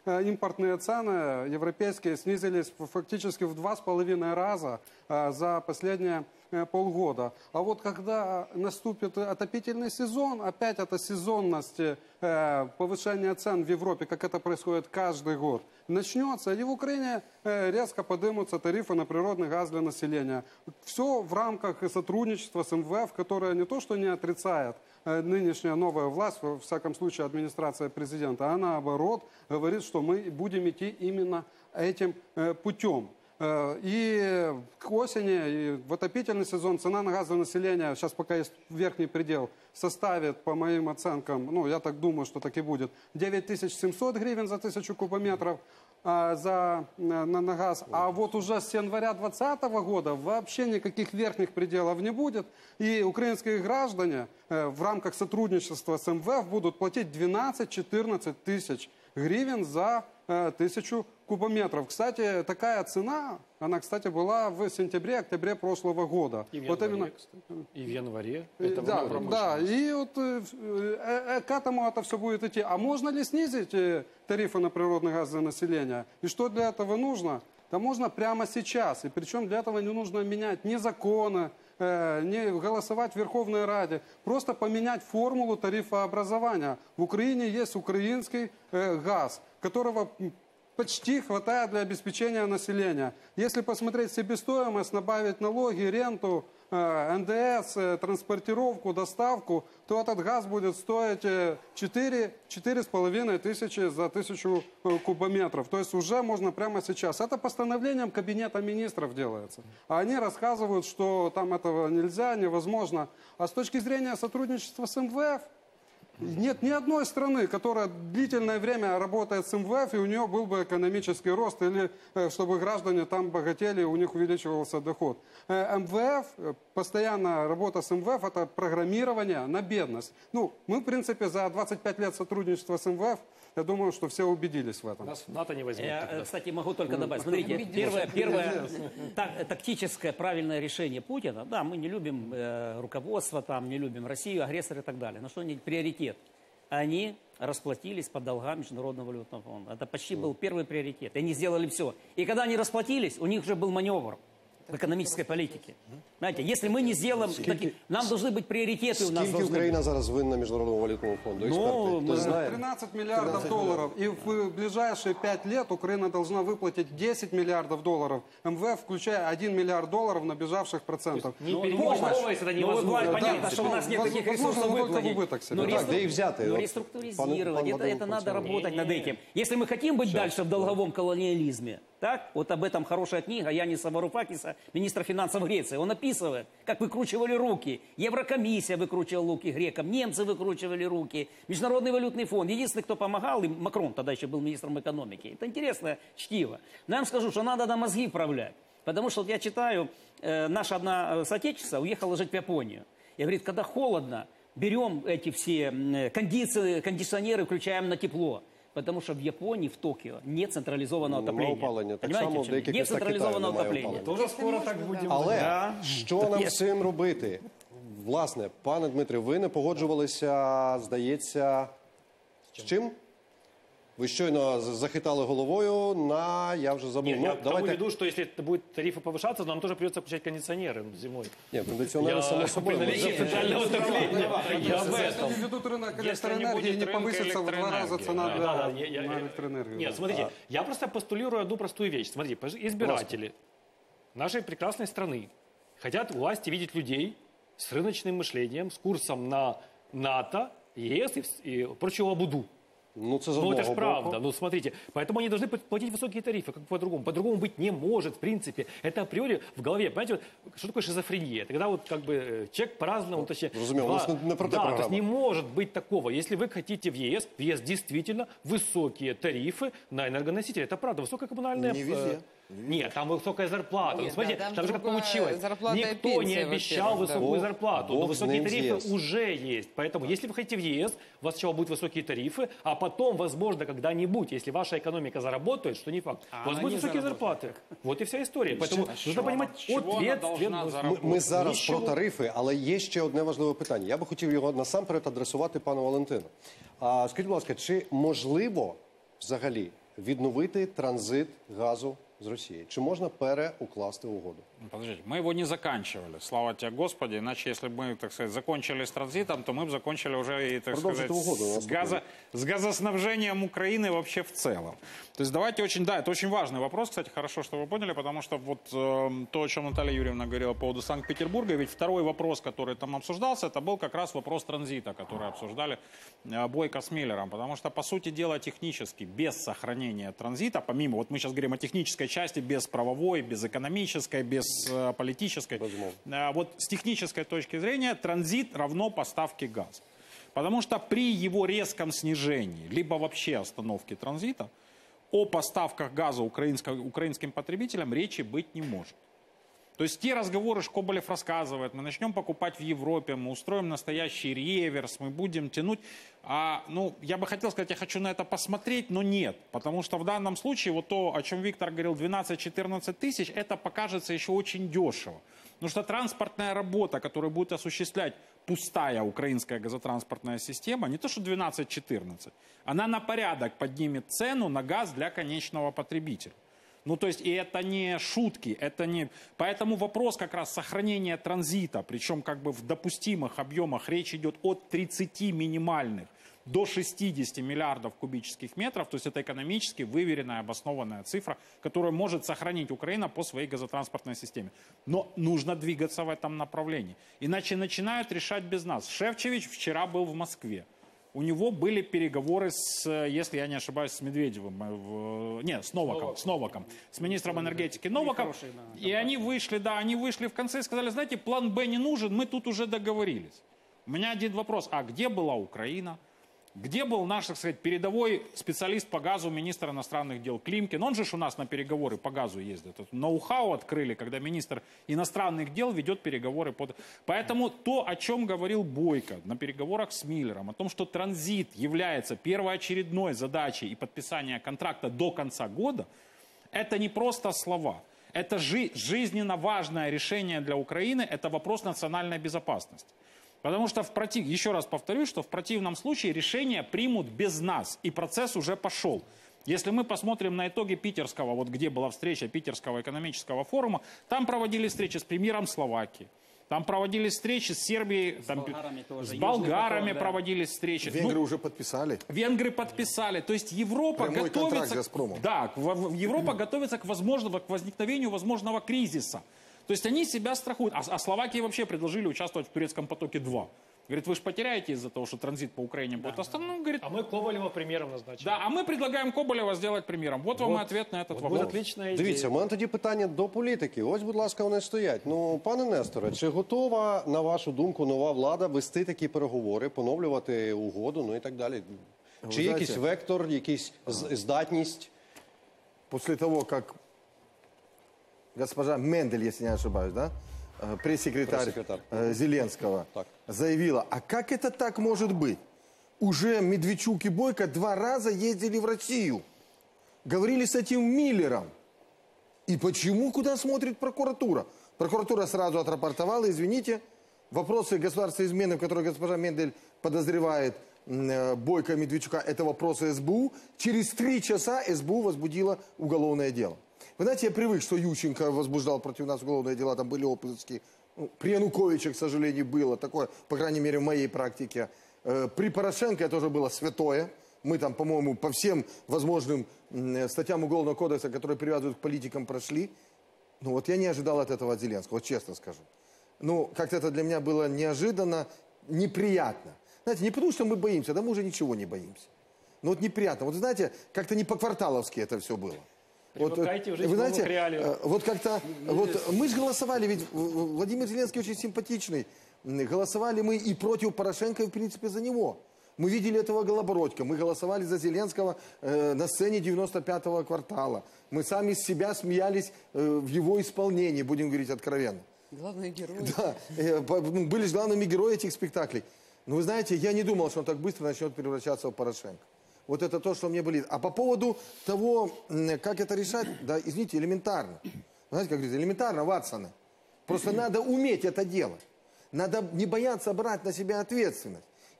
э, импортные цены европейские снизились фактически в два с половиной раза э, за последние э, полгода. А вот когда наступит отопительный сезон, опять эта сезонность э, повышения цен в Европе, как это происходит каждый год, начнется, и в Украине э, резко поднимутся тарифы на природный газ для населения. Все в рамках сотрудничества с эм вэ эф, которое не то что не отрицает э, нынешняя новая власть, во всяком случае администрация президента, а наоборот говорит, что мы будем идти именно этим э, путем. Э, и к осени, и в отопительный сезон цена на газ для населения, сейчас пока есть верхний предел, составит, по моим оценкам, ну я так думаю, что так и будет, девять тысяч семьсот гривен за тысячу кубометров а, за, на, на газ. А вот уже с января двадцатого года вообще никаких верхних пределов не будет. И украинские граждане э, в рамках сотрудничества с эм вэ эф будут платить двенадцать-четырнадцать тысяч гривен за э, тысячу кубометров. Кстати, такая цена, она, кстати, была в сентябре-октябре прошлого года. И в вот январе, именно... кстати. И в январе. Э, Это Да, много да, промышленности. и вот э, э, э, к этому это все будет идти. А можно ли снизить э, тарифы на природный газ для населения? И что для этого нужно? Да можно прямо сейчас. И причем для этого не нужно менять ни законы, э, не голосовать в Верховной Раде. Просто поменять формулу тарифообразования. В Украине есть украинский э, газ, которого почти хватает для обеспечения населения. Если посмотреть себестоимость, добавить налоги, ренту, эн дэ эс, транспортировку, доставку, то этот газ будет стоить четыре-четыре с половиной тысячи за тысячу кубометров. То есть уже можно прямо сейчас. Это постановлением Кабинета министров делается. А они рассказывают, что там этого нельзя, невозможно. А с точки зрения сотрудничества с эм вэ эф, нет ни одной страны, которая длительное время работает с эм вэ эф, и у нее был бы экономический рост, или э, чтобы граждане там богатели, у них увеличивался доход. Э, эм вэ эф, постоянная работа с эм вэ эф, это программирование на бедность. Ну, мы, в принципе, за двадцать пять лет сотрудничества с эм вэ эф, я думаю, что все убедились в этом. Нас в НАТО не возьмут Я, тогда. кстати, могу только добавить. Смотрите, первое, первое так- тактическое правильное решение Путина, да, мы не любим э, руководство, там, не любим Россию, агрессора и так далее. Но что они приоритет? Они расплатились по долгам Международного валютного фонда. Это почти был первый приоритет. И они сделали все. И когда они расплатились, у них уже был маневр в экономической политике. Знаете, если мы не сделаем, таки, нам должны быть приоритеты у нас. Скільки должны Україна быть. зараз винна Міжнародному валютному фонду? Експерти, Ну, хто ми- знає? тринадцать миллиардов долларов. И в ближайшие пять лет Украина должна выплатить десять миллиардов долларов. эм вэ эф, включая один миллиард долларов набежавших процентов. Не Ну, переименовываясь, это Ну, вот, невозможно. понятно, Да, что у нас нет возможно, таких ресурсов возможно, только выплатить. вы так себе. Но Так, реструк- де і взяти? но От реструктуризировать, пан- пан это, Вадим это надо Константинович. работать над этим. Если мы хотим быть дальше в долговом колониализме, так, вот об этом хорошая книга Яниса Варупакиса, министра финансов Греции. Он описывает, как выкручивали руки. Еврокомиссия выкручивала руки грекам, немцы выкручивали руки, Международный валютный фонд. Единственный, кто помогал, и Макрон тогда еще был министром экономики. Это интересное чтиво. Но я вам скажу, что надо на мозги вправлять. Потому что вот я читаю, э, наша одна соотечественница уехала жить в Японию. И говорит, когда холодно, берем эти все м, кондиции, кондиционеры, включаем на тепло. Потому что в Японии, в Токио нет централизованного Нема отопления. опалення. Так Понимаете, само в в чем? деяких Нет містах Китаю централизованного немає отопления. опалення. Тоже скоро так будем. Але Да. що нам з цим робити? Власне, пане Дмитре, ви не погоджувалися, здається, з чим? Ви щойно з- захитали головою на, я вже забув. Нет, Ну, я к тому давайте. веду, что если это будет тарифы повышаться, то нам тоже придется включать кондиционеры зимой. Ні, кондиціонери Я само собою. при наличии можуть. центрального отопления. Я об этом. Если ведут рынок Если не электроэнергии, будет не рынка повысится в два раза электроэнергии, цена да, для, да, да, я- я- на я- электроэнергию. Нет, да. смотрите, я просто постулирую одну простую вещь. Смотрите, пож- избиратели нашей прекрасной страны хотят у власти видеть людей с рыночным мышлением, с курсом на НАТО, ЕС и, вс- и прочую лабуду. Ну, це з Ну, одного это же боку. правда. Ну, смотрите, поэтому они должны платить высокие тарифы, как по-другому. По-другому быть не может, в принципе. Это априори в голове. Понимаете, вот, что такое шизофрения? Это когда вот как бы э, человек по-разному, точнее... разумею, у два- нас не- не про те Да, то программа. есть не может быть такого. Если вы хотите в ЕС, в ЕС действительно высокие тарифы на энергоносители. Это правда, высокая коммунальная... Не везде. э, Нет, там высокая зарплата. Нет, Ну, смотрите, да, там там же как другая получилось. зарплата и Никто пенсия, не обещал во-первых, да. высокую Бог- зарплату, Бог но с высокие ним тарифы есть. уже есть. Поэтому, если вы хотите в ЕС, у вас сначала будут высокие тарифы, а потом, возможно, когда-нибудь, если ваша экономика заработает, что не факт, у вас она будут не высокие заработает. зарплаты. Вот и вся история. Поэтому нужно понимать чего она должна ответственность. Ми, ми зараз Нічого. про тарифи, але є ще одне важливе питання. Я би хотів його насамперед адресувати пану Валентину. А, скажіть, будь ласка, чи можливо взагалі відновити транзит газу з Росії? Чи можна переукласти угоду? Подождите, мы его не заканчивали, слава тебе Господи, иначе если бы мы, так сказать, закончили с транзитом, то мы бы закончили уже и, так Продолжить сказать, угоду, с, газо, с газоснабжением Украины вообще в целом. То есть давайте очень, да, это очень важный вопрос, кстати, хорошо, что вы поняли, потому что вот э, то, о чем Наталья Юрьевна говорила по поводу Санкт-Петербурга, ведь второй вопрос, который там обсуждался, это был как раз вопрос транзита, который обсуждали э, Бойко с Миллером, потому что, по сути дела, технически, без сохранения транзита, помимо, вот мы сейчас говорим о технической части, без правовой, без экономической, без э, политической, э, вот с технической точки зрения транзит равно поставке газа. Потому что при его резком снижении, либо вообще остановке транзита, о поставках газа украинским потребителям речи быть не может. То есть те разговоры, что Коболев рассказывает, мы начнем покупать в Европе, мы устроим настоящий реверс, мы будем тянуть. А, ну, я бы хотел сказать, я хочу на это посмотреть, но нет. Потому что в данном случае, вот то, о чем Виктор говорил, двенадцать-четырнадцать тысяч, это покажется еще очень дешево. Потому что транспортная работа, которую будет осуществлять пустая украинская газотранспортная система, не то что двенадцать-четырнадцать, она на порядок поднимет цену на газ для конечного потребителя. Ну, то есть, и это не шутки, это не... Поэтому вопрос как раз сохранения транзита, причем как бы в допустимых объемах, речь идет от тридцати минимальных до шестидесяти миллиардов кубических метров, то есть это экономически выверенная, обоснованная цифра, которую может сохранить Украина по своей газотранспортной системе. Но нужно двигаться в этом направлении, иначе начинают решать без нас. Шефчович вчера был в Москве. У него были переговоры с, если я не ошибаюсь, с Медведевым, в, не, с Новаком, с Новаком, с министром энергетики Новаком. Хороший, да, и они вышли, да, они вышли в конце и сказали, знаете, план Б не нужен, мы тут уже договорились. У меня один вопрос, а где была Украина? Где был наш, так сказать, передовой специалист по газу, министр иностранных дел Климкин? Он же ж у нас на переговоры по газу ездит. Ноу-хау открыли, когда министр иностранных дел ведет переговоры. Под... Поэтому то, о чем говорил Бойко на переговорах с Миллером, о том, что транзит является первоочередной задачей и подписание контракта до конца года, это не просто слова. Это жи- жизненно важное решение для Украины, это вопрос национальной безопасности. Потому что, в против... еще раз повторюсь, что в противном случае решения примут без нас, и процесс уже пошел. Если мы посмотрим на итоги питерского, вот где была встреча питерского экономического форума, там проводились встречи с премьером Словакии, там проводились встречи с Сербией, с там, болгарами, тоже. с болгарами поток, да. проводились встречи. Венгры ну, уже подписали. Венгры подписали. То есть Европа Прямой готовится... контракт с «Газпромом». Да, Европа готовится к, возможному, к возникновению возможного кризиса. То есть они себя страхуют. А, а Словакии вообще предложили участвовать в турецком потоке-два. Говорит, вы же потеряете из-за того, что транзит по Украине будет да, остановлен. да. Ну, говорит, а мы Коболева примером назначили. Да, а мы предлагаем Коболева сделать примером. Вот, вот вам и ответ на этот вот вопрос. Отлична ідея. Дивіться, у мене тоді питання до політики. Ось, будь ласка, вони стоять. Ну, пане Несторе, чи готова, на вашу думку, нова влада вести такі переговори, поновлювати угоду, ну і так далі? Ви Чи є якийсь знаєте, вектор, якийсь з- здатність? После того, как госпожа Мендель, если не ошибаюсь, да, э, пресс-секретарь, Пресс-секретарь. э, Зеленского, Так. заявила, а как это так может быть? Уже Медведчук и Бойко два раза ездили в Россию, говорили с этим Миллером. И почему, куда смотрит прокуратура? Прокуратура сразу отрапортовала, извините, вопросы государственной измены, в которой госпожа Мендель подозревает э, Бойко и Медведчука, это вопросы СБУ. Через три часа СБУ возбудила уголовное дело. Вы знаете, я привык, что Ющенко возбуждал против нас уголовные дела, там были обыски. Ну, при Януковиче, к сожалению, было такое, по крайней мере, в моей практике. Э, при Порошенко это тоже было святое. Мы там, по-моему, по всем возможным м, статьям Уголовного кодекса, которые привязывают к политикам, прошли. Ну вот я не ожидал от этого от Зеленского, вот честно скажу. Ну, как-то это для меня было неожиданно, неприятно. Знаете, не потому что мы боимся, да мы уже ничего не боимся. Но вот неприятно. Вот знаете, как-то не по-кварталовски это все было. Вот, Привыкайте уже вы к новым знаете, реалиям. э, вот как-то, вот мы же голосовали, ведь Владимир Зеленский очень симпатичный. Голосовали мы и против Порошенко, и в принципе за него. Мы видели этого Голобородька, мы голосовали за Зеленского э, на сцене девяносто пятого квартала. Мы сами с себя смеялись э, в его исполнении, будем говорить откровенно. Главные герои. Да, э, по- ну, были же главными героями этих спектаклей. Но вы знаете, я не думал, что он так быстро начнет превращаться в Порошенко. Вот это то, что мне болит. А по поводу того, м, как это решать, да, извините, элементарно. Знаете, как говорится, элементарно, Ватсоны. Просто надо уметь это делать. Надо не бояться брать на себя ответственность.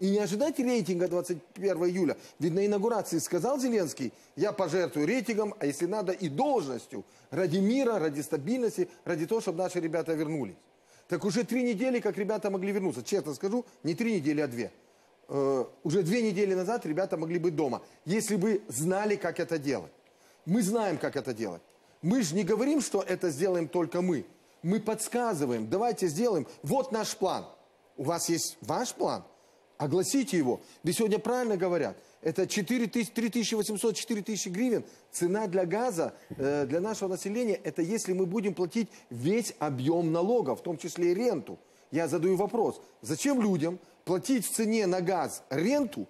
И не ожидать рейтинга двадцать первого июля. Ведь на инаугурации сказал Зеленский, я пожертвую рейтингом, а если надо и должностью, ради мира, ради стабильности, ради того, чтобы наши ребята вернулись. Так уже три недели, как ребята могли вернуться. Честно скажу, не три недели, а две. Э, уже две недели назад ребята могли быть дома. Если бы знали, как это делать. Мы знаем, как это делать. Мы же не говорим, что это сделаем только мы. Мы подсказываем, давайте сделаем. Вот наш план. У вас есть ваш план? Огласите его. Ведь сегодня правильно говорят. Это три тысячи восемьсот — четыре тысячи гривен. Цена для газа э, для нашего населения, это если мы будем платить весь объем налогов, в том числе и ренту. Я задаю вопрос. Зачем людям платить в цене на газ ренту,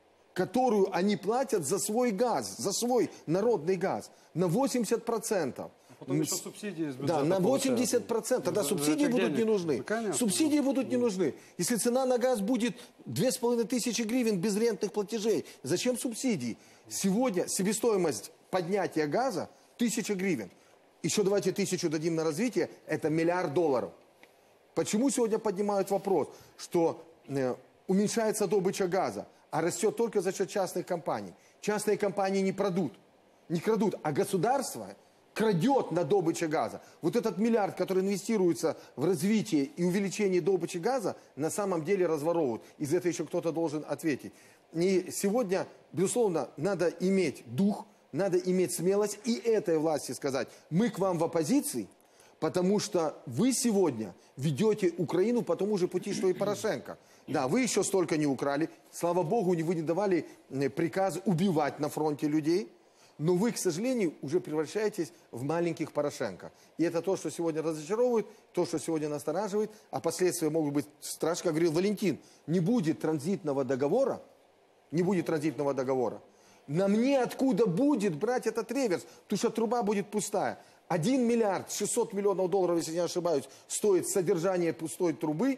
которую они платят за свой газ, за свой народный газ, на восемьдесят процентов? Потом еще субсидии из бюджета Да, на восемьдесят процентов. Тогда За- субсидии за этих будут денег. не нужны. Ну, конечно. Субсидии будут не нужны. Если цена на газ будет две с половиной тысячи гривен без рентных платежей, зачем субсидии? Сегодня себестоимость поднятия газа тысяча гривен. Еще давайте тысячу дадим на развитие, это миллиард долларов. Почему сегодня поднимают вопрос, что э, уменьшается добыча газа, а растет только за счет частных компаний? Частные компании не крадут, не крадут, а государство крадет на добыче газа. Вот этот миллиард, который инвестируется в развитие и увеличение добычи газа, на самом деле разворовывают. И за это еще кто-то должен ответить. И сегодня, безусловно, надо иметь дух, надо иметь смелость и этой власти сказать, мы к вам в оппозиции, потому что вы сегодня ведете Украину по тому же пути, что и Порошенко. Да, вы еще столько не украли. Слава Богу, вы не давали приказ убивать на фронте людей. Но вы, к сожалению, уже превращаетесь в маленьких Порошенко. И это то, что сегодня разочаровывает, то, что сегодня настораживает, а последствия могут быть страшны, как говорил Валентин. Не будет транзитного договора, не будет транзитного договора. На мне откуда будет брать этот реверс? Потому что труба будет пустая. Один миллиард шестьсот миллионов долларов, если не ошибаюсь, стоит содержание пустой трубы.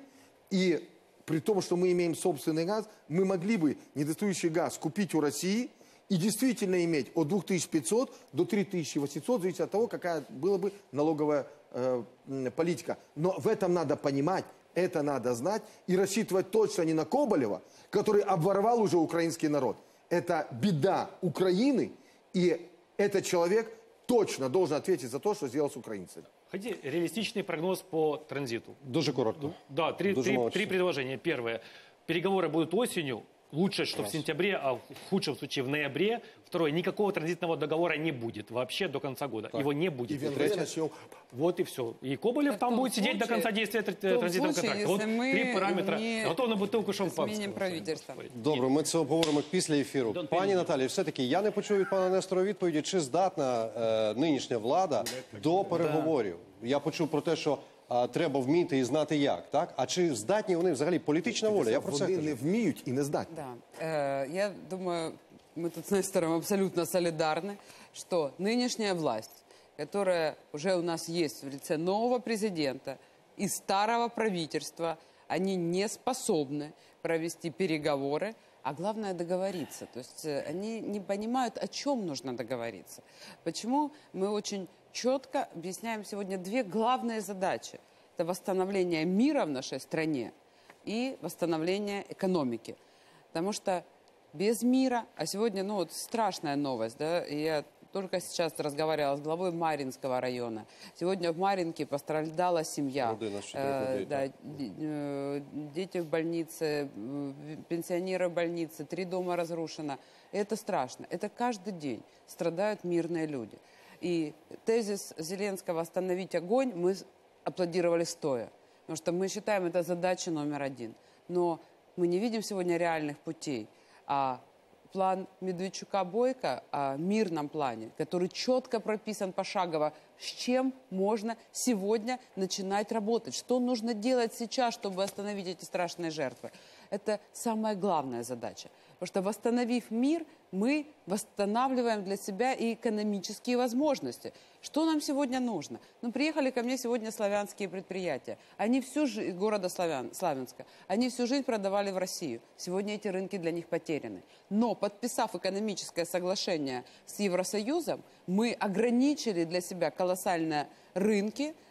И при том, что мы имеем собственный газ, мы могли бы недостающий газ купить у России и действительно иметь от двух тысяч пятисот до трёх тысяч восьмисот, зависит от того, какая была бы налоговая э, политика. Но в этом надо понимать, это надо знать и рассчитывать точно не на Коболева, который обворовал уже украинский народ. Это беда Украины, и этот человек точно должен ответить за то, что сделал с украинцами. Хотите реалистичный прогноз по транзиту? Дуже коротко. Да, три, Дуже три, молодці. три предложения. Первое. Переговоры будут осенью. Лучше, что в сентябре, а в худшем случае в ноябре. Второе. Никакого транзитного договора не будет вообще до конца года. Его не будет. И в январе начнем. Вот и все. И Коболев В там том будет сидеть до случае- конца действия тр- в том транзитного случае, контракта. Вот если мы три параметра. не Готов на бутылку шампанского. Змінимо правительство. Добре, ми це обговоримо після ефіру. Don't Пані panic. Наталі, все-таки я не почув від пана Нестора відповіді, чи здатна е, нинішня влада до переговорів. Я почув про те, що е, треба вміти і знати як, так? А чи здатні вони взагалі політична воля? Я про це Вони кажу. не вміють і не здатні. Да. Э, Я думаю, мы тут с Нестором абсолютно солидарны, что нынешняя власть, которая уже у нас есть в лице нового президента и старого правительства, они не способны провести переговоры, а главное договориться. То есть э, они не понимают, о чем нужно договориться. Почему мы очень четко объясняем сегодня две главные задачи. Это восстановление мира в нашей стране и восстановление экономики. Потому что без мира, а сегодня, ну вот страшная новость, да, и я только сейчас разговаривала с главой Марьинского района. Сегодня в Марьинке пострадала семья. Родина з чотирьох Э, людей, да, так. д- э, дети в больнице, э, пенсионеры в больнице, три дома разрушено. И это страшно. Это каждый день страдают мирные люди. И тезис Зеленского «остановить огонь» мы аплодировали стоя. Потому что мы считаем, это задача номер один. Но мы не видим сегодня реальных путей. А план Медведчука-Бойко о мирном плане, который четко прописан пошагово, с чем можно сегодня начинать работать, что нужно делать сейчас, чтобы остановить эти страшные жертвы. Это самая главная задача. Потому что, восстановив мир, мы восстанавливаем для себя и экономические возможности. Что нам сегодня нужно? Ну, приехали ко мне сегодня славянские предприятия. Они всю жизнь, города Славян, Славянска, они всю жизнь продавали в Россию. Сегодня эти рынки для них потеряны. Но, подписав экономическое соглашение с Евросоюзом, мы ограничили для себя колоссальные рынки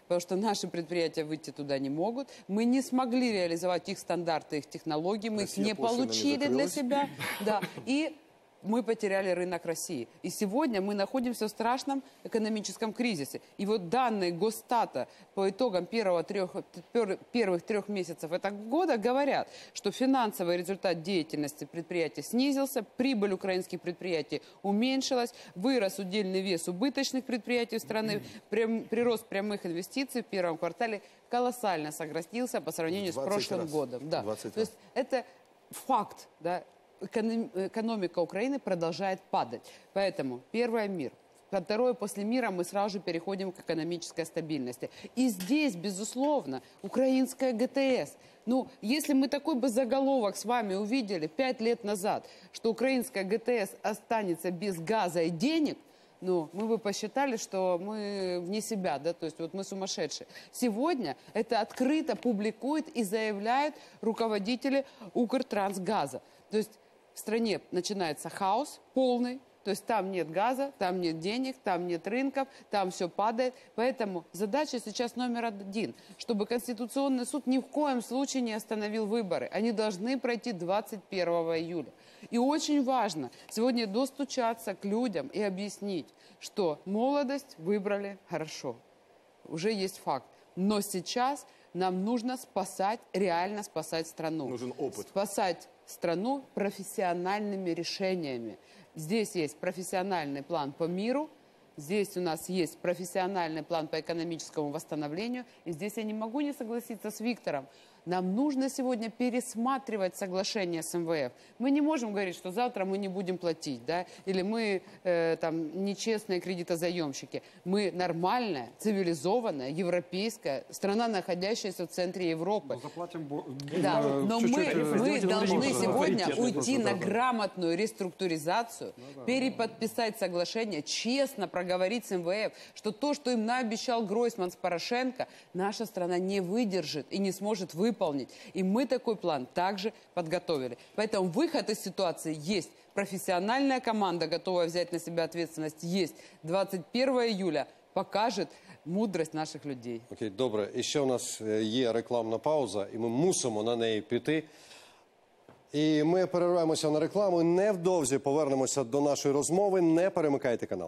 потому что наши предприятия выйти туда не могут. Мы не смогли реализовать их стандарты, их технологии, мы Россия их не пошлинами получили для закрылась. себя. Да. И мы потеряли рынок России. И сегодня мы находимся в страшном экономическом кризисе. И вот данные Госстата по итогам первого трех, пер- первых трех месяцев этого года говорят, что финансовый результат деятельности предприятий снизился, прибыль украинских предприятий уменьшилась, вырос удельный вес убыточных предприятий страны, прям- прирост прямых инвестиций в первом квартале колоссально сократился по сравнению с двадцать прошлым раз. годом. Да. двадцать То есть это факт, да. Эконом- экономика Украины продолжает падать. Поэтому первое — мир. Второе — после мира мы сразу же переходим к экономической стабильности. И здесь, безусловно, украинская ГТС. Ну, если мы такой бы заголовок с вами увидели пять лет назад, что украинская ГТС останется без газа и денег, ну, мы бы посчитали, что мы вне себя, да, то есть вот мы сумасшедшие. Сегодня это открыто публикуют и заявляют руководители Укртрансгаза. То есть в стране начинается хаос полный, то есть там нет газа, там нет денег, там нет рынков, там все падает. Поэтому задача сейчас номер один, чтобы Конституционный суд ни в коем случае не остановил выборы. Они должны пройти двадцать первого июля. И очень важно сегодня достучаться к людям и объяснить, что молодость выбрали хорошо. Уже есть факт. Но сейчас нам нужно спасать, реально спасать страну. Нужен опыт. Спасать страну профессиональными решениями. Здесь есть профессиональный план по миру, здесь у нас есть профессиональный план по экономическому восстановлению, и здесь я не могу не согласиться с Виктором. Нам нужно сегодня пересматривать соглашение с эм вэ эф. Мы не можем говорить, что завтра мы не будем платить, да, или мы э, там нечестные кредитозаемщики. Мы нормальная, цивилизованная, европейская страна, находящаяся в центре Европы. Ну, заплатим бо- Да, э, но чуть-чуть, мы, э, мы Владимир должны Владимирович, сегодня авторитетный уйти просто, на да, да. грамотную реструктуризацию, переподписать соглашение, честно проговорить с эм вэ эф, что то, что им наобещал Гройсман с Порошенко, наша страна не выдержит и не сможет выполнить. И мы такой план также подготовили. Поэтому выход из ситуации есть. Профессиональная команда, готовая взять на себя ответственность, есть. двадцять первого июля покажет мудрость наших людей. Окей, добре. І ще у нас е, є рекламна пауза, і ми мусимо на неї піти. І ми перерваємося на рекламу, і невдовзі повернемося до нашої розмови. Не перемикайте канал.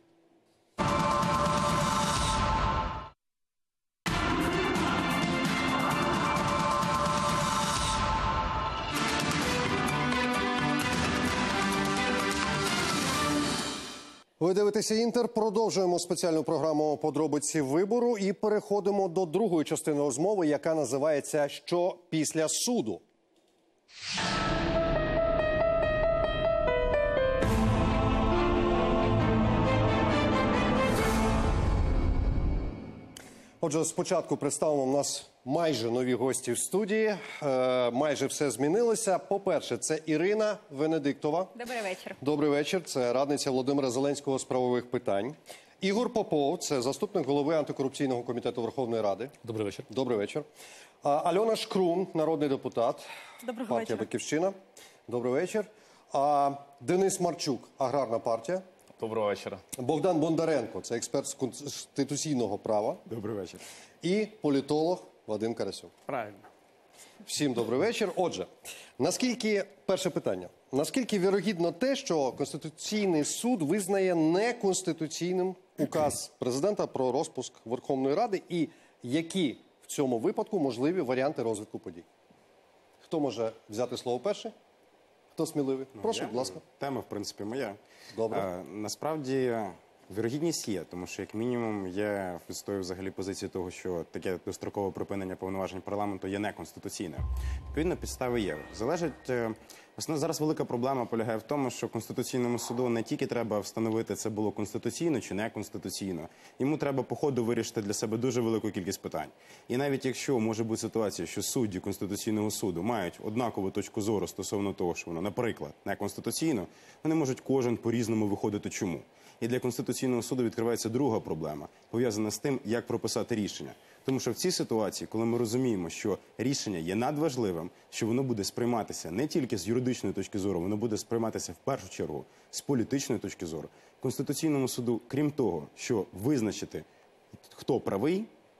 Ви дивитеся «Інтер». Продовжуємо спеціальну програму «Подробиці вибору» і переходимо до другої частини розмови, яка називається «Що після суду?». Отже, спочатку представимо, у нас майже нові гості в студії. Е, майже все змінилося. По-перше, це Ірина Венедиктова. Добрий вечір. Добрий вечір. Це радниця Володимира Зеленського з правових питань. Ігор Попов, це заступник голови антикорупційного комітету Верховної Ради. Добрый вечер. Добрий вечір. А, Альона Шкрум, народний депутат. Доброго партія вечора. «Батьківщина». Добрий вечір. А, Денис Марчук, аграрна партія. Доброго вечора. Богдан Бондаренко, це експерт з конституційного права. Добрий вечір. І політолог Вадим Карасюк. Правильно. Всім добрий вечір. Отже, наскільки, перше питання, наскільки вірогідно те, що Конституційний суд визнає неконституційним указ президента про розпуск Верховної Ради і які в цьому випадку можливі варіанти розвитку подій? Хто може взяти слово перший? Хто сміливий? Прошу, Я? будь ласка. Тема, в принципі, моя. Добре. А, насправді, вірогідність є, тому що, як мінімум, я відстоюю взагалі позицію того, що таке дострокове припинення повноважень парламенту є неконституційним. Відповідно, підстави є. Залежить... е, Основна зараз велика проблема полягає в тому, що Конституційному суду не тільки треба встановити, це було конституційно чи неконституційно. Йому треба по ходу вирішити для себе дуже велику кількість питань. І навіть якщо може бути ситуація, що судді Конституційного суду мають однакову точку зору стосовно того, що воно, наприклад, неконституційно, вони можуть кожен по-різному виходити чому. І для Конституційного суду відкривається друга проблема, пов'язана з тим, як прописати рішення. Тому що в цій ситуації, коли ми розуміємо, що рішення є надважливим, що воно буде сприйматися не тільки з юридичної точки зору, воно буде сприйматися в першу чергу з політичної точки зору, Конституційному суду, крім того, що визначити, хто правий,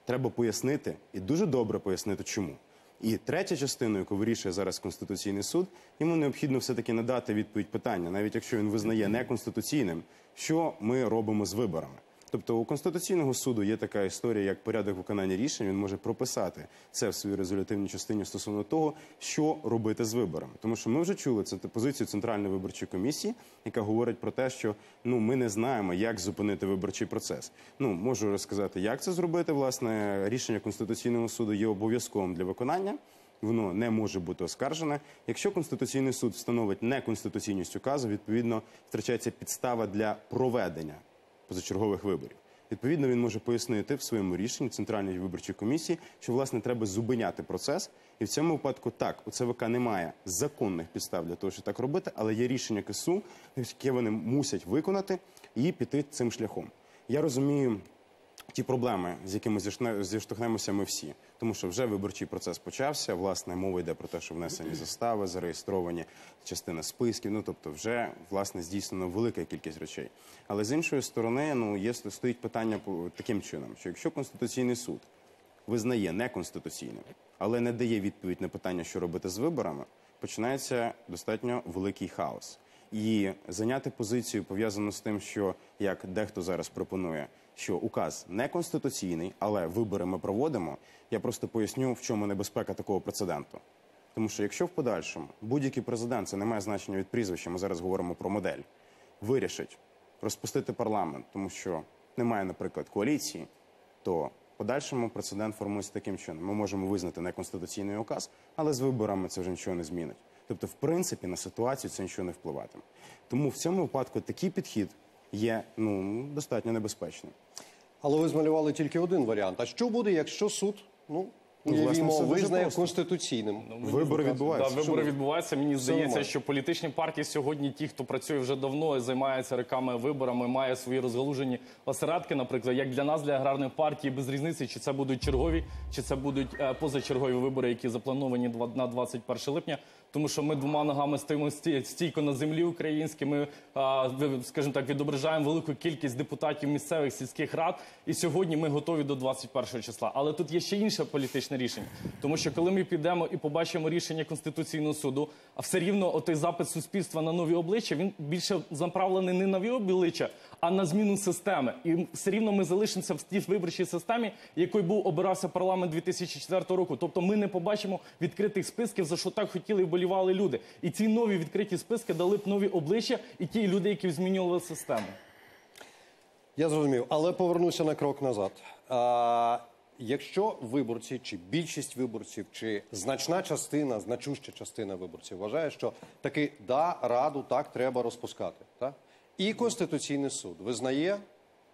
треба пояснити, і дуже добре пояснити, чому. І третя частина, яку вирішує зараз Конституційний суд, йому необхідно все-таки надати відповідь питання, навіть якщо він визнає неконституційним, що ми робимо з виборами. Тобто у Конституційного суду є така історія, як порядок виконання рішень, він може прописати це в своїй резолютивній частині стосовно того, що робити з виборами. Тому що ми вже чули це позицію Центральної виборчої комісії, яка говорить про те, що ну, ми не знаємо, як зупинити виборчий процес. Ну, можу розказати, як це зробити. Власне, рішення Конституційного суду є обов'язковим для виконання. Воно не може бути оскаржене. Якщо Конституційний суд встановить неконституційність указу, відповідно, втрачається підстава для проведення позачергових виборів. Відповідно, він може пояснити в своєму рішенні Центральної виборчої комісії, що, власне, треба зупиняти процес. І в цьому випадку так, у ЦВК немає законних підстав для того, щоб так робити, але є рішення КСУ, яке вони мусять виконати і піти цим шляхом. Я розумію ті проблеми, з якими зіштовхнемося ми всі. Тому що вже виборчий процес почався, власне, мова йде про те, що внесені застави, зареєстровані частина списків, ну, тобто вже, власне, здійснено велика кількість речей. Але з іншої сторони, ну, є, стоїть питання таким чином, що якщо Конституційний суд визнає неконституційним, але не дає відповідь на питання, що робити з виборами, починається достатньо великий хаос. І зайняти позицію пов'язану з тим, що, як дехто зараз пропонує, що указ неконституційний, але вибори ми проводимо, я просто поясню, в чому небезпека такого прецеденту. Тому що якщо в подальшому будь-який президент, це не має значення від прізвища, ми зараз говоримо про модель, вирішить розпустити парламент, тому що немає, наприклад, коаліції, то в подальшому прецедент формується таким чином. Ми можемо визнати неконституційний указ, але з виборами це вже нічого не змінить. Тобто, в принципі, на ситуацію це нічого не впливатиме. Тому в цьому випадку такий підхід є, ну, достатньо небезпечним. Але ви змалювали тільки один варіант. А що буде, якщо суд, ну, уявімо, все дуже визнає просто. конституційним? Вибори відбуваються. Да, вибори Чому? відбуваються. Мені Все здається, нормально. що політичні партії сьогодні, ті, хто працює вже давно і займається роками виборами, має свої розгалужені осередки, наприклад, як для нас, для аграрної партії, без різниці, чи це будуть чергові, чи це будуть е, позачергові вибори, які заплановані два- на двадцять перше липня. Тому що ми двома ногами стоїмо сті- стійко на землі українській, ми, а, ви- скажімо так, відображаємо велику кількість депутатів місцевих сільських рад, і сьогодні ми готові до двадцять першого числа. Але тут є ще інше політичне рішення. Тому що коли ми підемо і побачимо рішення Конституційного суду, а все рівно отей запит суспільства на нові обличчя, він більше направлений не на нові обличчя, а на зміну системи. І все рівно ми залишимося в тій виборчій системі, якою був обирався парламент дві тисячі четвертого року. Тобто ми не побачимо відкритих списків, за що так хотіли і вболівали люди. І ці нові відкриті списки дали б нові обличчя і ті люди, які змінювали систему. Я зрозумів, але повернуся на крок назад. А, якщо виборці, чи більшість виборців, чи значна частина, значуща частина виборців вважає, що таки, да, Раду так треба розпускати, так? І Конституційний суд визнає е,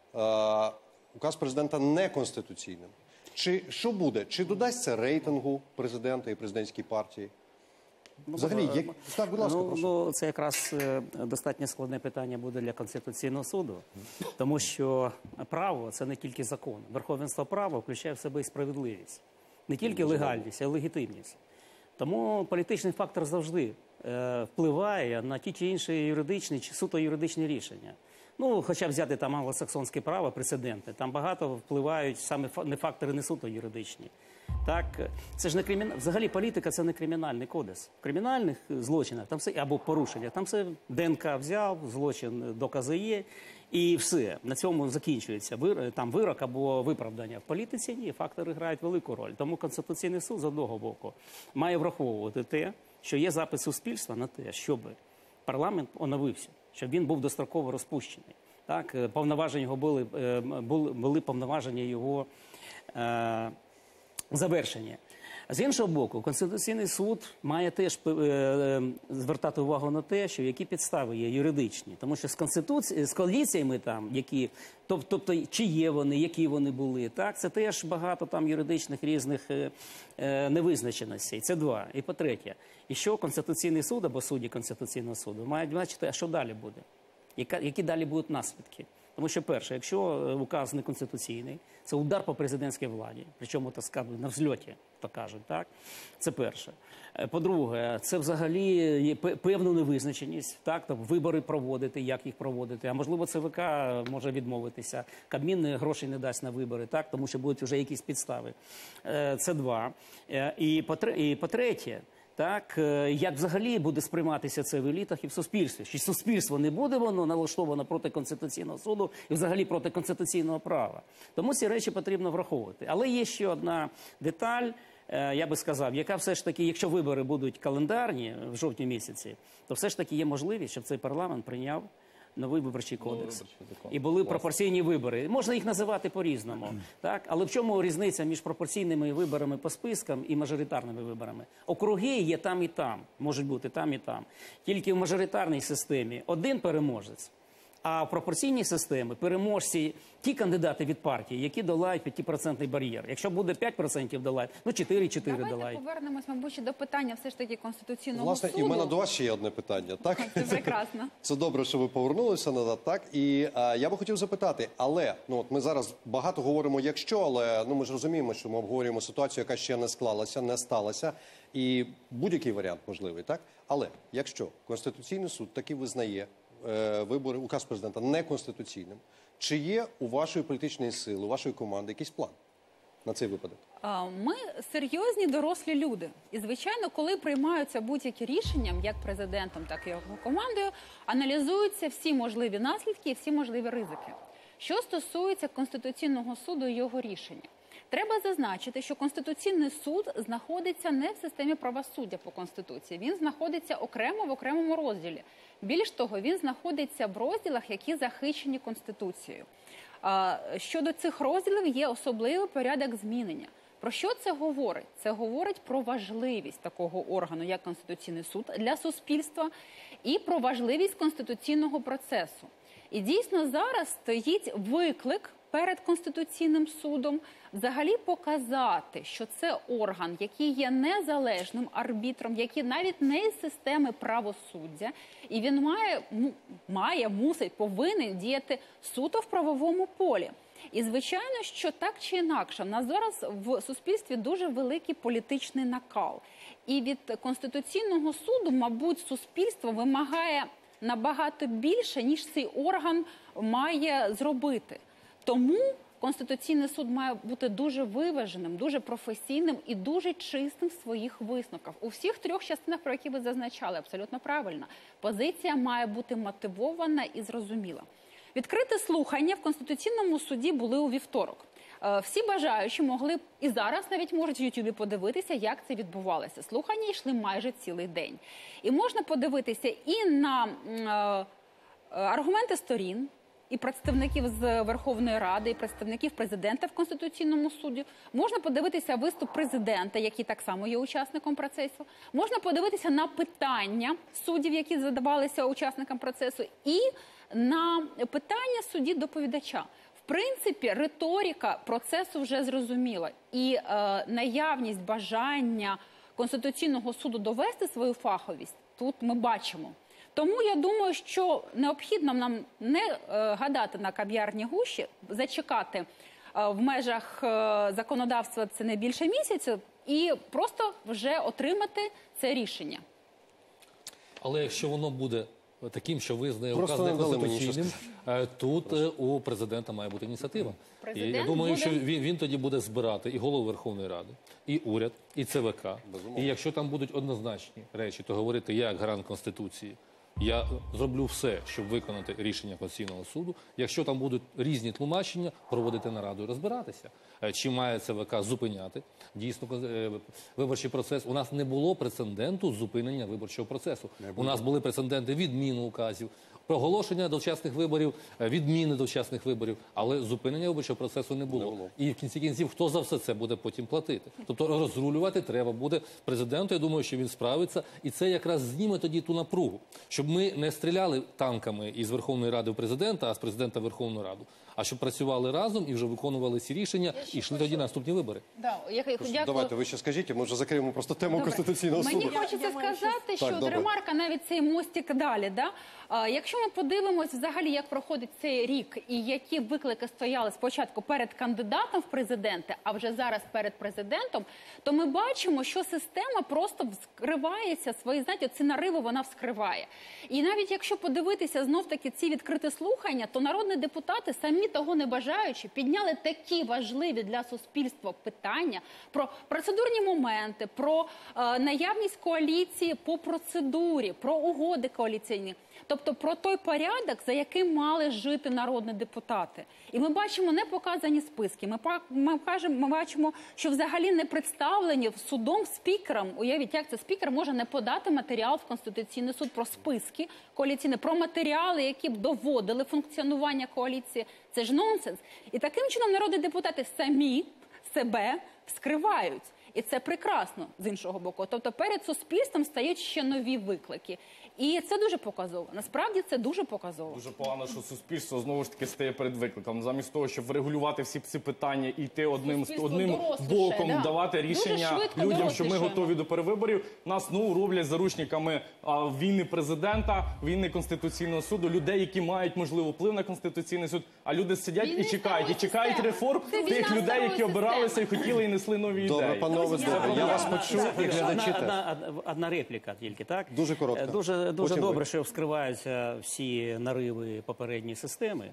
указ президента неконституційним. Чи що буде? Чи додасться рейтингу президента і президентській партії? Взагалі, як... так, будь ласка, Ну, прошу. ну, це якраз е, достатньо складне питання буде для Конституційного суду, тому що право – це не тільки закон. Верховенство права включає в себе і справедливість. Не тільки легальність, а й легітимність. Тому політичний фактор завжди е, впливає на ті чи інші юридичні чи суто юридичні рішення. Ну, хоча б взяти там англосаксонське право, прецеденти, там багато впливають саме фа- не фактори не суто юридичні. Так, це ж не кримінал. Взагалі політика це не кримінальний кодекс. В кримінальних злочинах там все або порушеннях, там все ДНК взяв, злочин, докази є, і все. На цьому закінчується вир, там вирок або виправдання. В політиці ні, фактори грають велику роль. Тому Конституційний суд з одного боку має враховувати те, що є запит суспільства на те, щоб парламент оновився, щоб він був достроково розпущений. Так, повноваження його були, е, були, були повноваження його е, завершення. З іншого боку, Конституційний суд має теж е, е, звертати увагу на те, що які підстави є юридичні. Тому що з, конституці... з коаліціями там, які, тоб, тобто чи є вони, які вони були, так, це теж багато там юридичних різних е, е, невизначеностей. Це два. І по-третє, і що Конституційний суд або судді Конституційного суду мають бачити, а що далі буде? Яка, які далі будуть наслідки? Тому що, перше, якщо указ неконституційний, це удар по президентській владі, причому, так сказати, на взльоті, то кажуть, так? Це перше. По-друге, це взагалі є певна невизначеність, так? Тобто вибори проводити, як їх проводити, а можливо ЦВК може відмовитися, Кабмін грошей не дасть на вибори, так? Тому що будуть вже якісь підстави. Це два. І по-третє, так, як взагалі буде сприйматися це в елітах і в суспільстві? Чи суспільство не буде воно налаштовано проти Конституційного суду і взагалі проти конституційного права? Тому ці речі потрібно враховувати. Але є ще одна деталь, я би сказав, яка все ж таки, якщо вибори будуть календарні в жовтні місяці, то все ж таки є можливість, щоб цей парламент прийняв новий виборчий кодекс. І були пропорційні вибори. Можна їх називати по-різному. Так? Але в чому різниця між пропорційними виборами по спискам і мажоритарними виборами? Округи є там і там, можуть бути там і там. Тільки в мажоритарній системі один переможець, а в пропорційній системі переможці ті кандидати від партії, які долають п'ятипроцентний бар'єр. Якщо буде п'ять відсотків долають, ну чотири-чотири долають. Давайте повернемось, мабуть, ще до питання все ж таки Конституційного Власне, суду. і в мене до вас ще є одне питання. Так? Це прекрасно. Це добре, що ви повернулися назад. Так? І а, я би хотів запитати, але ну, от ми зараз багато говоримо якщо, але ну, ми ж розуміємо, що ми обговорюємо ситуацію, яка ще не склалася, не сталася. І будь-який варіант можливий. Так? Але якщо Конституційний суд таки визнає вибори, указ президента неконституційним. Чи є у вашої політичної сили, у вашої команди якийсь план на цей випадок? Ми серйозні дорослі люди. І, звичайно, коли приймаються будь-які рішення, як президентом, так і його командою, аналізуються всі можливі наслідки і всі можливі ризики. Що стосується Конституційного суду і його рішення. Треба зазначити, що Конституційний суд знаходиться не в системі правосуддя по Конституції. Він знаходиться окремо в окремому розділі. Більш того, він знаходиться в розділах, які захищені Конституцією. Щодо цих розділів є особливий порядок змінення. Про що це говорить? Це говорить про важливість такого органу, як Конституційний суд, для суспільства і про важливість конституційного процесу. І дійсно зараз стоїть виклик перед Конституційним судом взагалі показати, що це орган, який є незалежним арбітром, який навіть не із системи правосуддя, і він має, має, мусить, повинен діяти суто в правовому полі. І, звичайно, що так чи інакше, в нас зараз в суспільстві дуже великий політичний накал. І від Конституційного суду, мабуть, суспільство вимагає набагато більше, ніж цей орган має зробити. Тому Конституційний суд має бути дуже виваженим, дуже професійним і дуже чистим в своїх висновках. У всіх трьох частинах, про які ви зазначали, абсолютно правильно. Позиція має бути мотивована і зрозуміла. Відкриті слухання в Конституційному суді були у вівторок. Всі бажаючі могли, і зараз навіть можуть в Ютубі подивитися, як це відбувалося. Слухання йшли майже цілий день. І можна подивитися і на е, аргументи сторін, і представників з Верховної Ради, і представників президента в Конституційному суді. Можна подивитися виступ президента, який так само є учасником процесу. Можна подивитися на питання суддів, які задавалися учасникам процесу, і на питання судді-доповідача. В принципі, риторика процесу вже зрозуміла. І е, наявність бажання Конституційного суду довести свою фаховість тут ми бачимо. Тому я думаю, що необхідно нам не е, гадати на кав'ярні гущі, зачекати е, в межах е, законодавства це не більше місяця і просто вже отримати це рішення. Але якщо воно буде таким, що визнає указ Просто не дали мені неконституційним, е, тут е, у президента має бути ініціатива. І Президент я думаю, буде- що він, він тоді буде збирати і голову Верховної Ради, і уряд, і ЦВК. І якщо там будуть однозначні речі, то говорити, я як гарант Конституції, я зроблю все, щоб виконати рішення Конституційного суду. Якщо там будуть різні тлумачення, проводити нараду і розбиратися. Е, Чи має ЦВК зупиняти дійсно е, виборчий процес? У нас не було прецеденту зупинення виборчого процесу. У нас були прецеденти відміни указів, проголошення дочасних виборів, е, відміни дочасних виборів, але зупинення виборчого процесу не було. Не було. І в кінці кінців, хто за все це буде потім платити? Тобто розрулювати треба буде президенту. Я думаю, що він справиться. І це якраз зніме тоді ту напругу. Щоб ми не стріляли танками із Верховної Ради в президента, а з президента в Верховну Раду. а щоб працювали разом і вже виконували ці рішення, і йшли тоді на наступні вибори. Да, я, дякую. Давайте ви ще скажіть, і ми вже закриємо просто тему Добре. Конституційного Мені суду. хочеться сказати, що Так, добре. ремарка навіть цей мостик далі. Да? А, якщо ми подивимось взагалі, як проходить цей рік і які виклики стояли спочатку перед кандидатом в президенти, а вже зараз перед президентом, то ми бачимо, що система просто вскривається, свої, знаєте, ці нариви вона вскриває. І навіть якщо подивитися знов-таки ці відкриті слухання, то народні депутати, самі того не бажаючи, підняли такі важливі для суспільства питання про процедурні моменти, про е, наявність коаліції по процедурі, про угоди коаліційні. Тобто про той порядок, за яким мали жити народні депутати. І ми бачимо не показані списки. Ми, ми, кажемо, ми бачимо, що взагалі не представлені судом спікером. Уявіть, як це спікер може не подати матеріал в Конституційний суд про списки коаліційні, про матеріали, які б доводили функціонування коаліції. Це ж нонсенс. І таким чином народні депутати самі себе вскривають. І це прекрасно, з іншого боку. Тобто перед суспільством стають ще нові виклики. І це дуже показово. Насправді це дуже показово. Дуже погано, що суспільство знову ж таки стає перед викликом. Замість того, щоб врегулювати всі ці питання і йти одним, одним боком, да. давати рішення людям, що ми готові до перевиборів, нас знову роблять заручниками а, війни президента, війни Конституційного суду, людей, які мають, можливо, вплив на Конституційний суд, а люди сидять Війни і чекають, і чекають системи. реформ Це тих війна людей, які старої обиралися і системи. хотіли і несли нові Добре, ідеї. панове, добре, я вас почув, і глядачі теж. Одна, одна, одна репліка тільки, так? Дуже коротко. Дуже, дуже Потім добре, ви. що вскриваються всі нариви попередньої системи,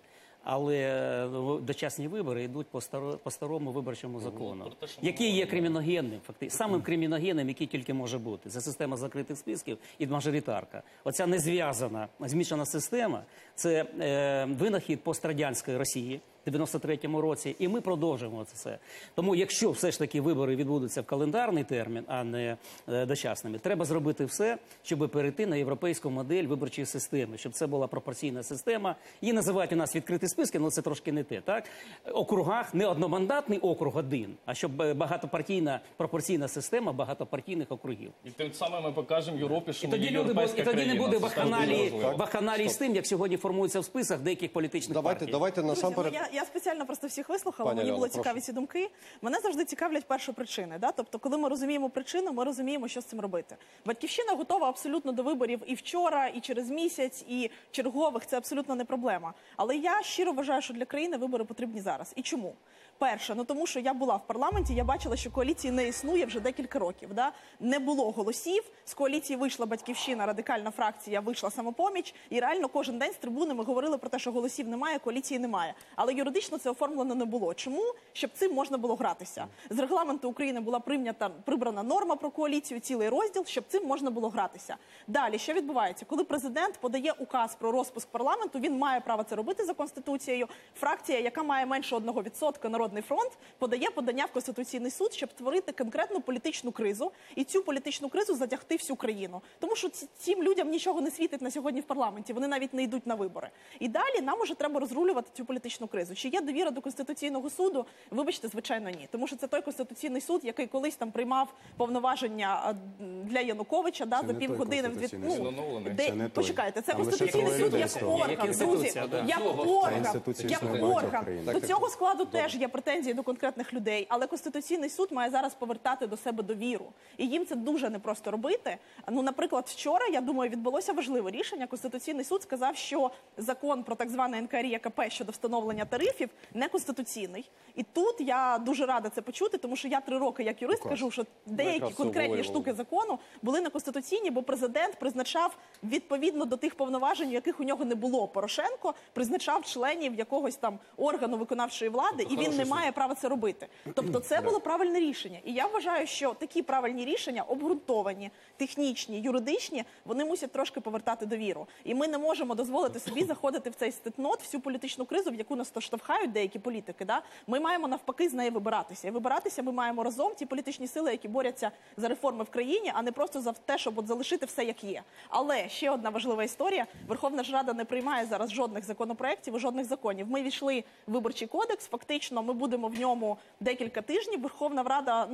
але ну, дочасні вибори йдуть по, старо, по старому виборчому закону, який є криміногенним, фактично, самим криміногенним, який тільки може бути. Це система закритих списків і мажоритарка. Оця незв'язана, змішана система – це е, винахід пострадянської Росії в дев'яносто третьому році, і ми продовжуємо це все. Тому якщо все ж таки вибори відбудуться в календарний термін, а не е, дочасними, треба зробити все, щоб перейти на європейську модель виборчої системи, щоб це була пропорційна система. Її називають у нас відкриті списки, але це трошки не те, так? Округах не одномандатний округ один, а щоб багатопартійна пропорційна система багатопартійних округів. І тим самим ми покажемо Європі, що І ми тоді, є люди, будуть- європейська і тоді не країна. буде Це теж дуже баханалії, важливо. баханалії з тим, як сьогодні формується в списках деяких політичних Давайте, партій. давайте Друзі, насамперед. ну, я, я спеціально просто всіх вислухала, Пані мені Альона, були прошу. цікаві ці думки. Мене завжди цікавлять першопричини. Да? Тобто, коли ми розуміємо причину, ми розуміємо, що з цим робити. Батьківщина готова абсолютно до виборів і вчора, і через місяць, і чергових. Це абсолютно не проблема. Але я щиро вважаю, що для країни вибори потрібні зараз. І чому? Перше, ну тому що я була в парламенті, я бачила, що коаліції не існує вже декілька років. Да? Не було голосів, з коаліції вийшла Батьківщина, радикальна фракція, вийшла Самопоміч, і реально кожен день з трибуни ми говорили про те, що голосів немає, коаліції немає. Але юридично це оформлено не було. Чому? Щоб цим можна було гратися. З регламенту України була прийнята, прибрана норма про коаліцію, цілий розділ, щоб цим можна було гратися. Далі, що відбувається? Коли президент подає указ про розпуск парламенту, він має право це робити за Конституцією. Фракція, яка має менше одного відсотка, Народний фронт, подає подання в Конституційний суд, щоб створити конкретну політичну кризу і цю політичну кризу затягти всю країну. Тому що ці- цим людям нічого не світить на сьогодні в парламенті, вони навіть не йдуть на вибори. І далі нам уже треба розрулювати цю політичну кризу. Чи є довіра до Конституційного суду? Вибачте, звичайно, ні. Тому що це той Конституційний суд, який колись там приймав повноваження а, для Януковича, да, Це за не півгодини. той в дві- Конституційний ну, суд. де- Це не той. Почекайте, це Там лише Конституційний троє суд людей як стало. орган, Як друзі, інституція, да. як Це орган, інституція як існує в багатьох орган. країнах. До Так, так, цього так. складу теж є претензії до конкретних людей, але Конституційний суд має зараз повертати до себе довіру. І їм це дуже непросто робити. Ну, наприклад, вчора, я думаю, відбулося важливе рішення. Конституційний суд сказав, що закон про так зване ен ка ер і е ка пе щодо встановлення тарифів неконституційний. І тут я дуже рада це почути, тому що я три роки як юрист кажу, що деякі якраз це конкретні обговорювали. штуки закону були неконституційні, бо президент призначав відповідно до тих повноважень, яких у нього не було. Порошенко призначав членів якогось там органу виконавчої влади, і він не має права це робити. Тобто це було правильне рішення. І я вважаю, що такі правильні рішення, обґрунтовані, технічні, юридичні, вони мусять трошки повертати довіру. І ми не можемо дозволити собі заходити в цей стетнот, всю політичну кризу, в яку нас то штовхають деякі політики. Да? Ми маємо навпаки з неї вибиратися. І вибиратися ми маємо разом ті політичні сили, які борються за реформи в країні, а не просто за те, щоб от залишити все як є. Але ще одна важлива історія. Верховна ж Рада не приймає зараз жодних законопроєктів і жодних законів. Ми війшли в Виборчий кодекс, фактично ми будемо в ньому декілька тижнів. Верховна Рада, ну,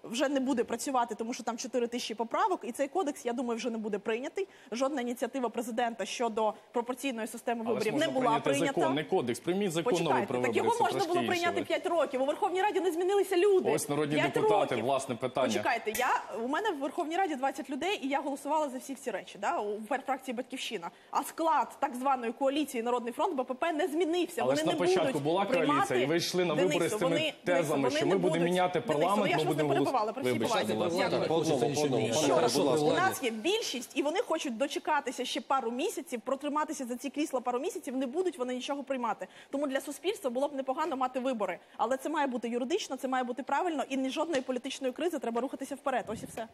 вже не буде працювати, тому що там чотири тисячі поправок, і цей кодекс, я думаю, вже не буде прийнятий. Жодна ініціатива президента щодо пропорційної системи Але ж виборів не можна була прийняти прийнята. закон, не кодекс. Прийміть закон новий Почекайте, про так вибори. його Це можна трошки було інші прийняти речі. п'ять років. У Верховній Раді не змінилися люди. Ось народні П'ять депутати, років. власне, питання. Почекайте, я, у мене в Верховній Раді двадцять людей, і я голосувала за всі ці речі, да, у фракції «Батьківщина». А склад так званої коаліції «Народний фронт» БПП не змінився. Але вони ж на не початку будуть була коаліція, приймати... і ви йшли на вибори Денисо, з цими вони- тезами, Денисо, що вони ми не будемо будуть- міняти Денисо, парламент, я ми ж вас не будемо перебивала, при всій Вибачте, повазі. будь ласка. Дякую. По одному, по одному. Ще Пане, раз, будь у ласка. нас є більшість, і вони хочуть дочекатися ще пару місяців, протриматися за ці крісла пару місяців, не будуть вони нічого приймати. Тому для суспільства було б непогано мати вибори. Але це має бути юридично, це має бути правильно, і ні жодної політичної кризи, треба рухатися вперед. Ось і все.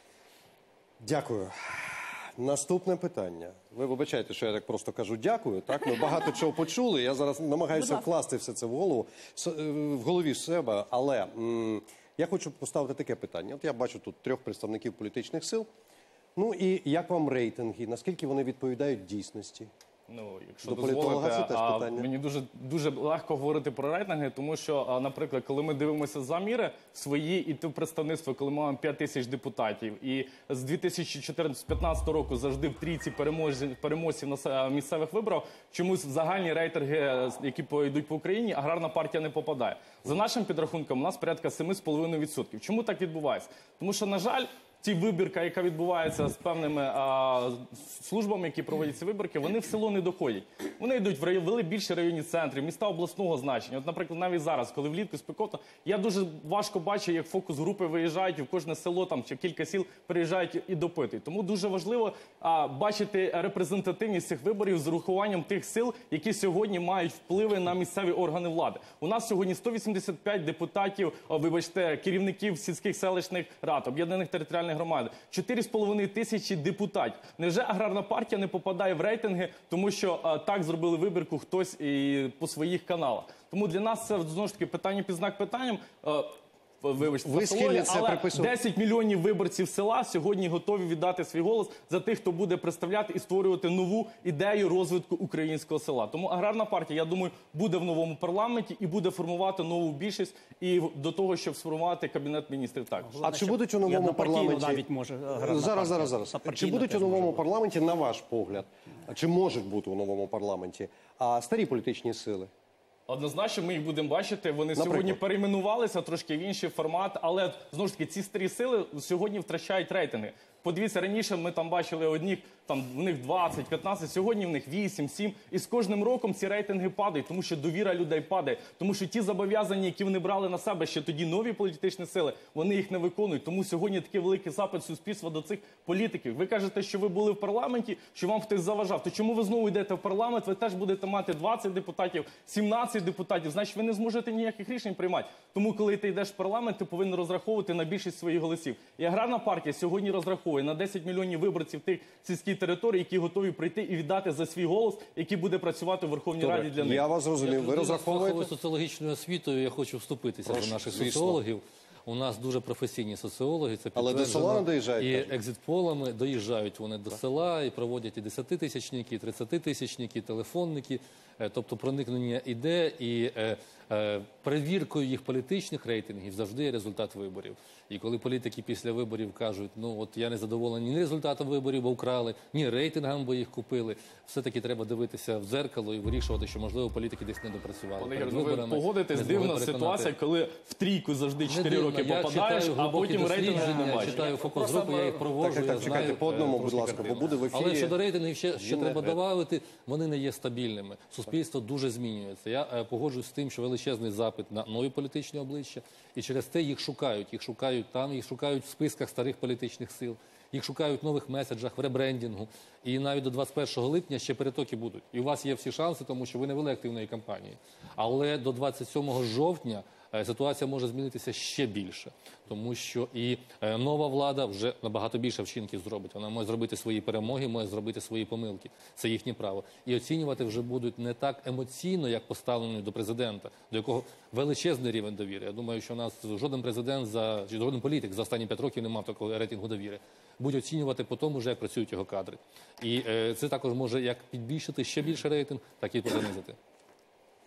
Дякую. Наступне питання. Ви вибачайте, що я так просто кажу дякую. Так, ми багато чого почули. Я зараз намагаюся ласка. вкласти все це в голову, с- е, в голові себе. Але м, я хочу поставити таке питання. От я бачу тут трьох представників політичних сил. Ну і як вам рейтинги? Наскільки вони відповідають дійсності? Ну, якщо До політолога дозволите, це теж а, питання. мені дуже, дуже легко говорити про рейтинги, тому що, а, наприклад, коли ми дивимося заміри свої і ти в представництво, коли ми маємо п'ять тисяч депутатів, і з дві тисячі чотирнадцятого року завжди в трійці переможців, переможців на се- місцевих виборах, чомусь в загальні рейтинги, е, які йдуть по Україні, аграрна партія не попадає. За нашим підрахунком, у нас порядка сім з половиною відсотків. Чому так відбувається? Тому що, на жаль, ці вибірка, яка відбувається з певними а, службами, які проводять ці вибірки, вони в село не доходять. Вони йдуть в район, вели більші районні центри, міста обласного значення. От, наприклад, навіть зараз, коли влітку спекотно, я дуже важко бачу, як фокус-групи виїжджають і в кожне село там чи кілька сіл приїжджають і допитують. Тому дуже важливо а, бачити репрезентативність цих виборів з урахуванням тих сил, які сьогодні мають впливи на місцеві органи влади. У нас сьогодні сто вісімдесят п'ять депутатів, о, вибачте, керівників сільських селищних рад, об'єднаних територіальних громад, чотири з половиною тисячі депутатів. Невже аграрна партія не попадає в рейтинги, тому що а, так зробили вибірку хтось і по своїх каналах? Тому для нас це знову ж таки питання під знак питанням. А, Вибачте, Ви тавтологія, схильні це але приписувати? десять мільйонів виборців села сьогодні готові віддати свій голос за тих, хто буде представляти і створювати нову ідею розвитку українського села. Тому аграрна партія, я думаю, буде в новому парламенті і буде формувати нову більшість і до того, щоб сформувати кабінет міністрів також. А чи щоб будуть у і новому однопартійну парламенті навіть може аграрна партія. зараз, зараз, зараз. Чи Однопартійна будуть у теж може новому бути. парламенті, на ваш погляд, чи можуть бути у новому парламенті, а старі політичні сили? Однозначно, ми їх будемо бачити. Вони Наприклад? сьогодні перейменувалися трошки в інший формат, але знову ж таки ці старі сили сьогодні втрачають рейтинги. Подивіться, раніше ми там бачили одних, там в них двадцять, п'ятнадцять, сьогодні в них вісім, сім. І з кожним роком ці рейтинги падають, тому що довіра людей падає. Тому що ті зобов'язання, які вони брали на себе ще тоді нові політичні сили, вони їх не виконують. Тому сьогодні такий великий запит суспільства до цих політиків. Ви кажете, що ви були в парламенті, що вам хтось заважав. То чому ви знову йдете в парламент? Ви теж будете мати двадцять депутатів, сімнадцять депутатів. Значить, ви не зможете ніяких рішень приймати. Тому, коли ти йдеш в парламент, ти повинен розраховувати на більшість своїх голосів. І аграрна партія сьогодні розраховує на десять мільйонів виборців тих сільських територій, які готові прийти і віддати за свій голос, який буде працювати в Верховній Добре, Раді для них. я вас зрозумів. Ви Людина з розраховуєте? фаховою соціологічною освітою, я хочу вступитися Прошу, за наших звісно. соціологів. У нас дуже професійні соціологи, це Але до підтверджено. села не доїжджають, І кажуть. екзитполами доїжджають вони до села і проводять і десятитисячники, і тридцятитисячники, і телефонники. Е, Тобто проникнення іде, і е, е, перевіркою їх політичних рейтингів завжди є результат виборів. І коли політики після виборів кажуть, ну от я не задоволений ні результатом виборів, бо вкрали, ні рейтингам, бо їх купили, все-таки треба дивитися в дзеркало і вирішувати, що, можливо, політики десь не допрацювали. Пане перед Ігор, ви виборами, погодитесь, не змогли дивна переконати. ситуація, коли в трійку завжди Не чотири дивно. роки Я попадаєш, читаю а глибокі потім рейтингу дослідження, не я бачиш. читаю фокус-групу, я їх проводжу, Так, так, я чекайте, знаю, по одному, е, будь трошки ласка, бо картину. буде в ефірі. Але щодо рейтингів ще, ще Він треба не- додати, вони не є стабільними. Суспільство дуже змінюється. Я е, погоджуюсь з тим, що величезний запит на нові політичні обличчя, і через те їх шукають. Їх шукають там, їх шукають в списках старих політичних сил. Їх шукають в нових меседжах, в ребрендінгу. І навіть до двадцять першого липня ще перетоки будуть. І у вас є всі шанси, тому що ви не вели активної кампанії. Але до двадцять сьомого жовтня е, ситуація може змінитися ще більше. Тому що і е, нова влада вже набагато більше вчинків зробить. Вона може зробити свої перемоги, може зробити свої помилки. Це їхнє право. І оцінювати вже будуть не так емоційно, як поставлені до президента, до якого величезний рівень довіри. Я думаю, що у нас жоден президент за чи жоден політик за останні п'ять років не мав такого рейтингу довіри. Будуть оцінювати по тому, вже як працюють його кадри. І е, це також може як підбільшити ще більше рейтинг, так і понизити.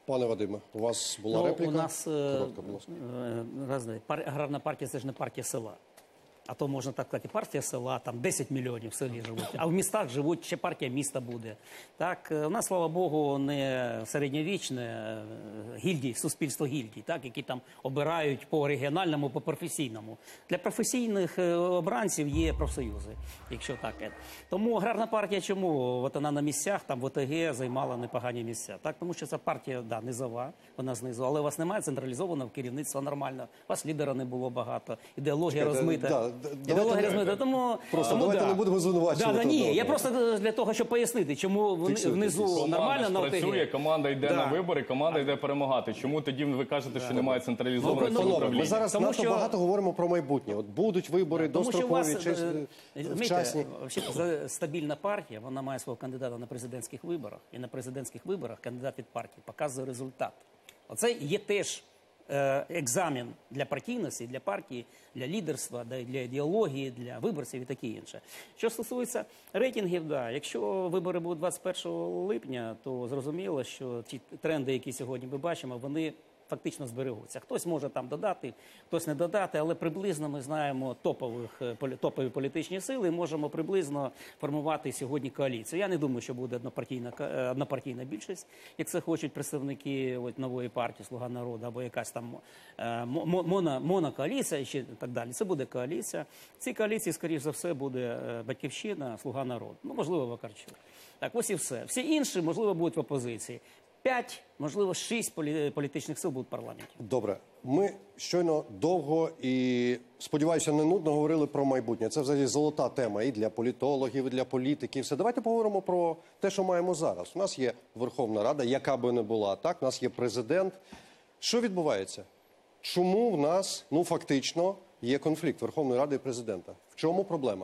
Пане Вадиме, у вас була Ну, репліка? у нас е, Коротко, будь ласка. е, разне, пар- аграрна партія – це ж не партія села. А то можна так сказати, партія села, там десять мільйонів в селі живуть, а в містах живуть, ще партія міста буде. Так, е, у нас, слава Богу, не середньовічне е, гільдії, суспільство гільдій, так, які там обирають по регіональному, по професійному. Для професійних е, обранців є профсоюзи, якщо так. е. Тому аграрна партія чому? От вона на місцях, там в ОТГ займала непогані місця. Так, тому що ця партія, да, низова, вона знизу, але у вас немає централізованого керівництва нормально, у вас лідера не було багато, ідеологія Чекайте, розмита. да, Ідеологія розмита, тому... Просто тому, давайте да. не будемо звинувачувати Да, да, ні, одного я одного. просто для того, щоб пояснити, чому вни- Фіксуйте, внизу фіксуйте. нормально на Команда ж працює, ОТГ. команда йде Да. на вибори, команда йде перемагати. Чому тоді ви кажете, що немає централізованого Ну, Панове, управління? ми зараз Тому надто що- багато говоримо про майбутнє. От будуть вибори Тому що у вас, дострокові, чи е, вчасні. знаєте, взагалі, стабільна партія, вона має свого кандидата на президентських виборах, і на президентських виборах кандидат від партії показує результат. Оце є теж е, екзамен для партійності, для партії, для лідерства, да, для ідеології, для виборців і таке інше. Що стосується рейтингів, да, якщо вибори будуть двадцять першого липня, то зрозуміло, що ті тренди, які сьогодні ми бачимо, вони фактично зберегуться. Хтось може там додати, хтось не додати, але приблизно ми знаємо топових, е, полі- топові політичні сили і можемо приблизно формувати сьогодні коаліцію. Я не думаю, що буде однопартійна, ка- е, однопартійна більшість, як це хочуть представники от, нової партії «Слуга народу» або якась там е, мо- мо- моно, монокоаліція і ще так далі. Це буде коаліція. В цій коаліції, скоріш за все, буде е, «Батьківщина», «Слуга народу». Ну, можливо, Вакарчук. Так, ось і все. Всі інші, можливо, будуть в опозиції. П'ять, можливо, шість полі- політичних сил будуть в парламенті. Добре, ми щойно довго і, сподіваюся, не нудно говорили про майбутнє. Це взагалі золота тема і для політологів, і для політиків. Все. Давайте поговоримо про те, що маємо зараз. У нас є Верховна Рада, яка би не була, так? У нас є президент. Що відбувається? Чому в нас, ну, фактично, є конфлікт Верховної Ради і президента? В чому проблема?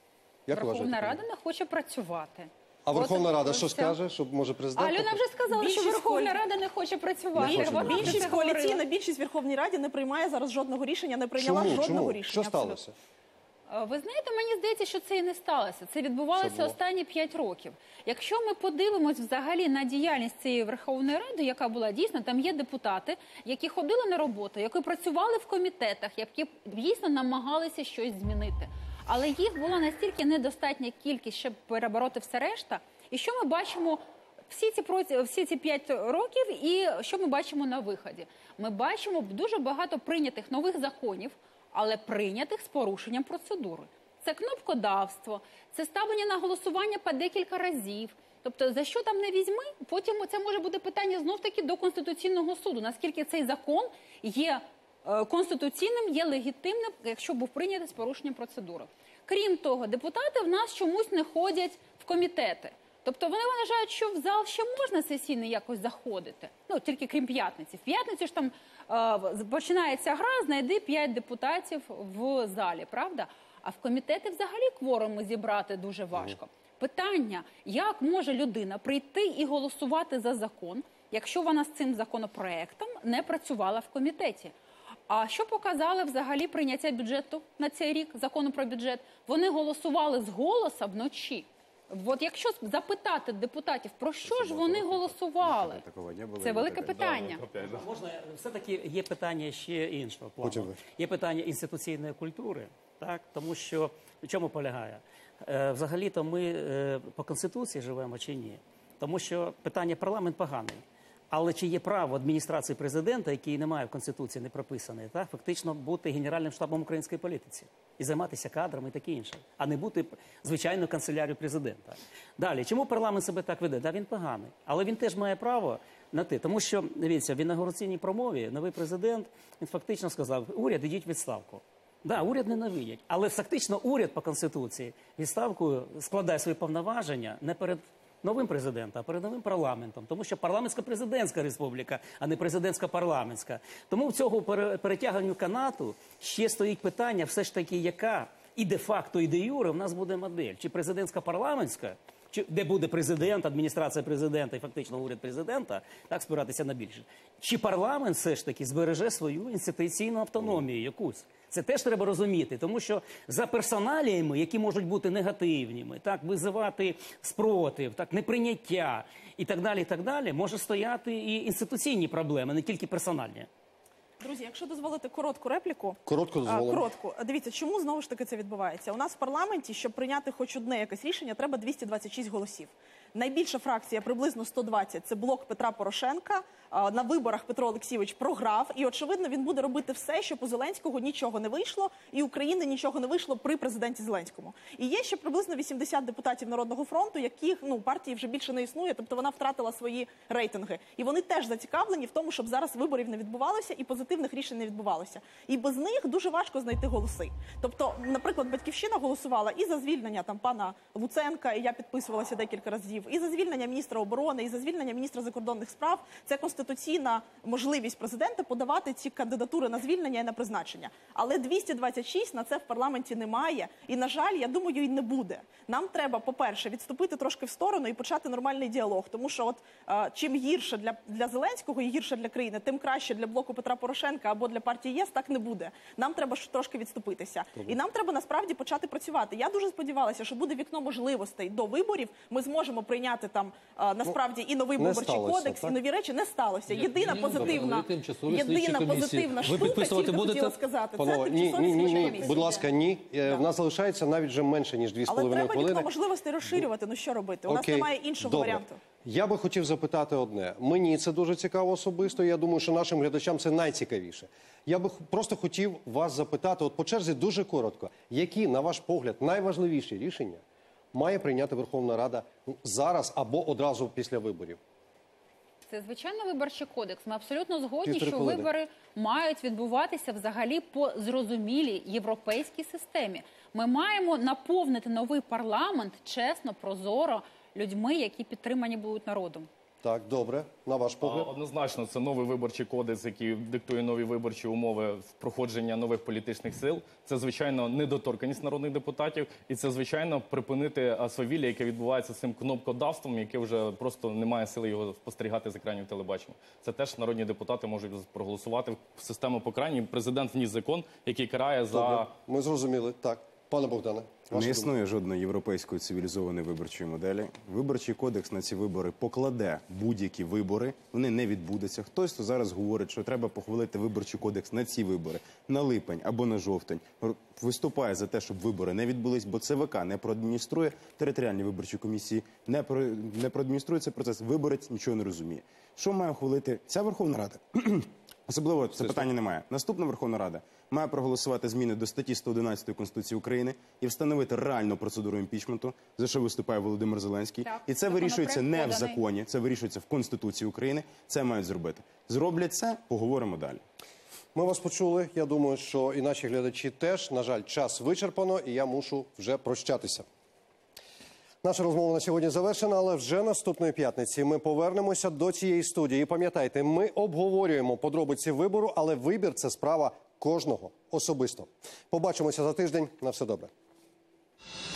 Як ви Верховна вважаєте? Рада не хоче працювати. А От- Верховна Рада ось що це. скаже? Щоб, може, президент... Альона вже сказала, що Більшість Верховна коалі- Рада не хоче працювати. Не хоче Вона Більшість це говорила. коаліційна більшість в Верховній Раді не приймає зараз жодного рішення, не прийняла Чому? жодного Чому? рішення. Що абсолютно. сталося? Е, Ви знаєте, мені здається, що це і не сталося. Це відбувалося останні п'ять років. Якщо ми подивимось взагалі на діяльність цієї Верховної Ради, яка була дійсно, там є депутати, які ходили на роботу, які працювали в комітетах, які дійсно намагалися щось змінити. Але їх була настільки недостатня кількість, щоб перебороти все решта. І що ми бачимо всі ці проці- всі ці п'ять років, і що ми бачимо на виході? Ми бачимо дуже багато прийнятих нових законів, але прийнятих з порушенням процедури. Це кнопкодавство, це ставлення на голосування по декілька разів. Тобто, за що там не візьми, потім це може бути питання знов-таки до Конституційного суду. Наскільки цей закон є е, конституційним, є легітимним, якщо був прийнятий з порушенням процедури. Крім того, депутати в нас чомусь не ходять в комітети. Тобто вони вважають, що в зал ще можна сесійний якось заходити. Ну, тільки крім п'ятниці. В п'ятницю ж там е, починається гра, знайди п'ять депутатів в залі, правда? А в комітети взагалі кворуму зібрати дуже важко. Питання, як може людина прийти і голосувати за закон, якщо вона з цим законопроектом не працювала в комітеті? А що показали взагалі прийняття бюджету на цей рік, закону про бюджет? Вони голосували з голоса вночі. От якщо запитати депутатів, про що ж вони голосували? Такого не було. Це велике питання. Можна, все-таки є питання ще іншого плану. Потім ви. Є питання інституційної культури, так? Тому що в чому полягає? Е, взагалі-то ми е, по Конституції живемо чи ні? Тому що питання парламент поганий. Але чи є право адміністрації президента, який немає в Конституції, не прописаний, так, фактично бути генеральним штабом української політиці і займатися кадрами і таке інше, а не бути, звичайно, канцелярією президента. Далі, чому парламент себе так веде? Да, він поганий, але він теж має право на те. Тому що, дивіться, в інаугураційній промові новий президент, він фактично сказав, уряд, ідіть в відставку. Да, уряд ненавидять, але фактично уряд по Конституції відставкою складає свої повноваження не перед новим президентом, а перед новим парламентом. Тому що парламентсько-президентська республіка, а не президентсько-парламентська. Тому в цього пере- перетягуванню канату ще стоїть питання, все ж таки, яка і де-факто, і де-юре в нас буде модель. Чи президентсько-парламентська, чи- де буде президент, адміністрація президента і фактично уряд президента, так спиратися на більшість. Чи парламент все ж таки збереже свою інституційну автономію якусь? Це теж треба розуміти, тому що за персоналіями, які можуть бути негативними, так, визивати спротив, так, неприйняття і так далі, і так далі, може стояти і інституційні проблеми, не тільки персональні. Друзі, якщо дозволите коротку репліку. Коротко А, дозволимо. коротку. Дивіться, чому знову ж таки це відбувається? У нас в парламенті, щоб прийняти хоч одне якесь рішення, треба двісті двадцять шість голосів. Найбільша фракція, приблизно сто двадцять, це блок Петра Порошенка. А, На виборах Петро Олексійович програв, і, очевидно, він буде робити все, щоб у Зеленського нічого не вийшло, і України нічого не вийшло при президенті Зеленському. І є ще приблизно вісімдесят депутатів Народного фронту, яких, ну, партії вже більше не існує, тобто вона втратила свої рейтинги. І вони теж зацікавлені в тому, щоб зараз виборів не відбувалося і позитивних рішень не відбувалося. І без них дуже важко знайти голоси. Тобто, наприклад, Батьківщина голосувала і за звільнення там пана Луценка, і я підписувалася декілька разів, і за звільнення міністра оборони, і за звільнення міністра закордонних справ. Це конституційна можливість президента подавати ці кандидатури на звільнення і на призначення. Але двісті двадцять шість на це в парламенті немає. І, на жаль, я думаю, і не буде. Нам треба, по-перше, відступити трошки в сторону і почати нормальний діалог. Тому що от е, чим гірше для, для Зеленського і гірше для країни, тим краще для блоку Петра Порошенка або для партії ЄС так не буде. Нам треба ж трошки відступитися. І нам треба насправді почати працювати. Я дуже сподівалася, що буде вікно можливостей до виборів. Ми зможемо прийняти там е, насправді і новий не виборчий сталося, кодекс, так? і нові речі. Не сталося. Єдина ні, позитивна, добре, тимчасові слідчі єдина комісії. позитивна Ви штука, підписувати тільки будете? хотіла сказати, це Панове, ні, тимчасові ні, ні, слідчі ні. комісії. Будь ласка, ні. Е, В нас залишається навіть вже менше, ніж дві з Але половиною треба вікно хвилини. можливостей розширювати. Ну що робити? У нас Окей. немає іншого Добре. варіанту. Я би хотів запитати одне. Мені це дуже цікаво особисто. Я думаю, що нашим глядачам це найцікавіше. Я би х- просто хотів вас запитати, от по черзі дуже коротко, які, на ваш погляд, найважливіші рішення має прийняти Верховна Рада зараз або одразу після виборів? Це звичайно виборчий кодекс. Ми абсолютно згодні, Півтори що хвилини. вибори мають відбуватися взагалі по зрозумілій європейській системі. Ми маємо наповнити новий парламент чесно, прозоро людьми, які підтримані будуть народом. Так, добре. На ваш А, погляд? Однозначно, це новий виборчий кодекс, який диктує нові виборчі умови в проходження нових політичних сил. Це, звичайно, недоторканність народних депутатів. І це, звичайно, припинити а, свавілля, яке відбувається з цим кнопкодавством, яке вже просто немає сили його спостерігати з екранів телебачення. Це теж народні депутати можуть проголосувати в систему покарання. І президент вніс закон, який карає за... Добре. Ми зрозуміли. Так. Пане Богдане, ваша Не думка. існує жодної європейської цивілізованої виборчої моделі. Виборчий кодекс на ці вибори покладе будь-які вибори. Вони не відбудуться. Хтось, хто зараз говорить, що треба похвалити виборчий кодекс на ці вибори, на липень або на жовтень, р- виступає за те, щоб вибори не відбулись, бо ЦВК не проадмініструє, територіальні виборчі комісії не, про, не проадмініструє цей процес. Виборець нічого не розуміє. Що має ухвалити ця Верховна Рада? Особливо це питання немає. Наступна Верховна Рада має проголосувати зміни до статті сто одинадцять Конституції України і встановити реальну процедуру імпічменту, за що виступає Володимир Зеленський. Так, І це вирішується не в законопроект поданий. законі, це вирішується в Конституції України. Це мають зробити. Зроблять це, поговоримо далі. Ми вас почули. Я думаю, що і наші глядачі теж. На жаль, час вичерпано, і я мушу вже прощатися. Наша розмова на сьогодні завершена, але вже наступної п'ятниці ми повернемося до цієї студії. І пам'ятайте, ми обговорюємо подробиці вибору, але вибір – це справа кожного особисто. Побачимося за тиждень. На все добре.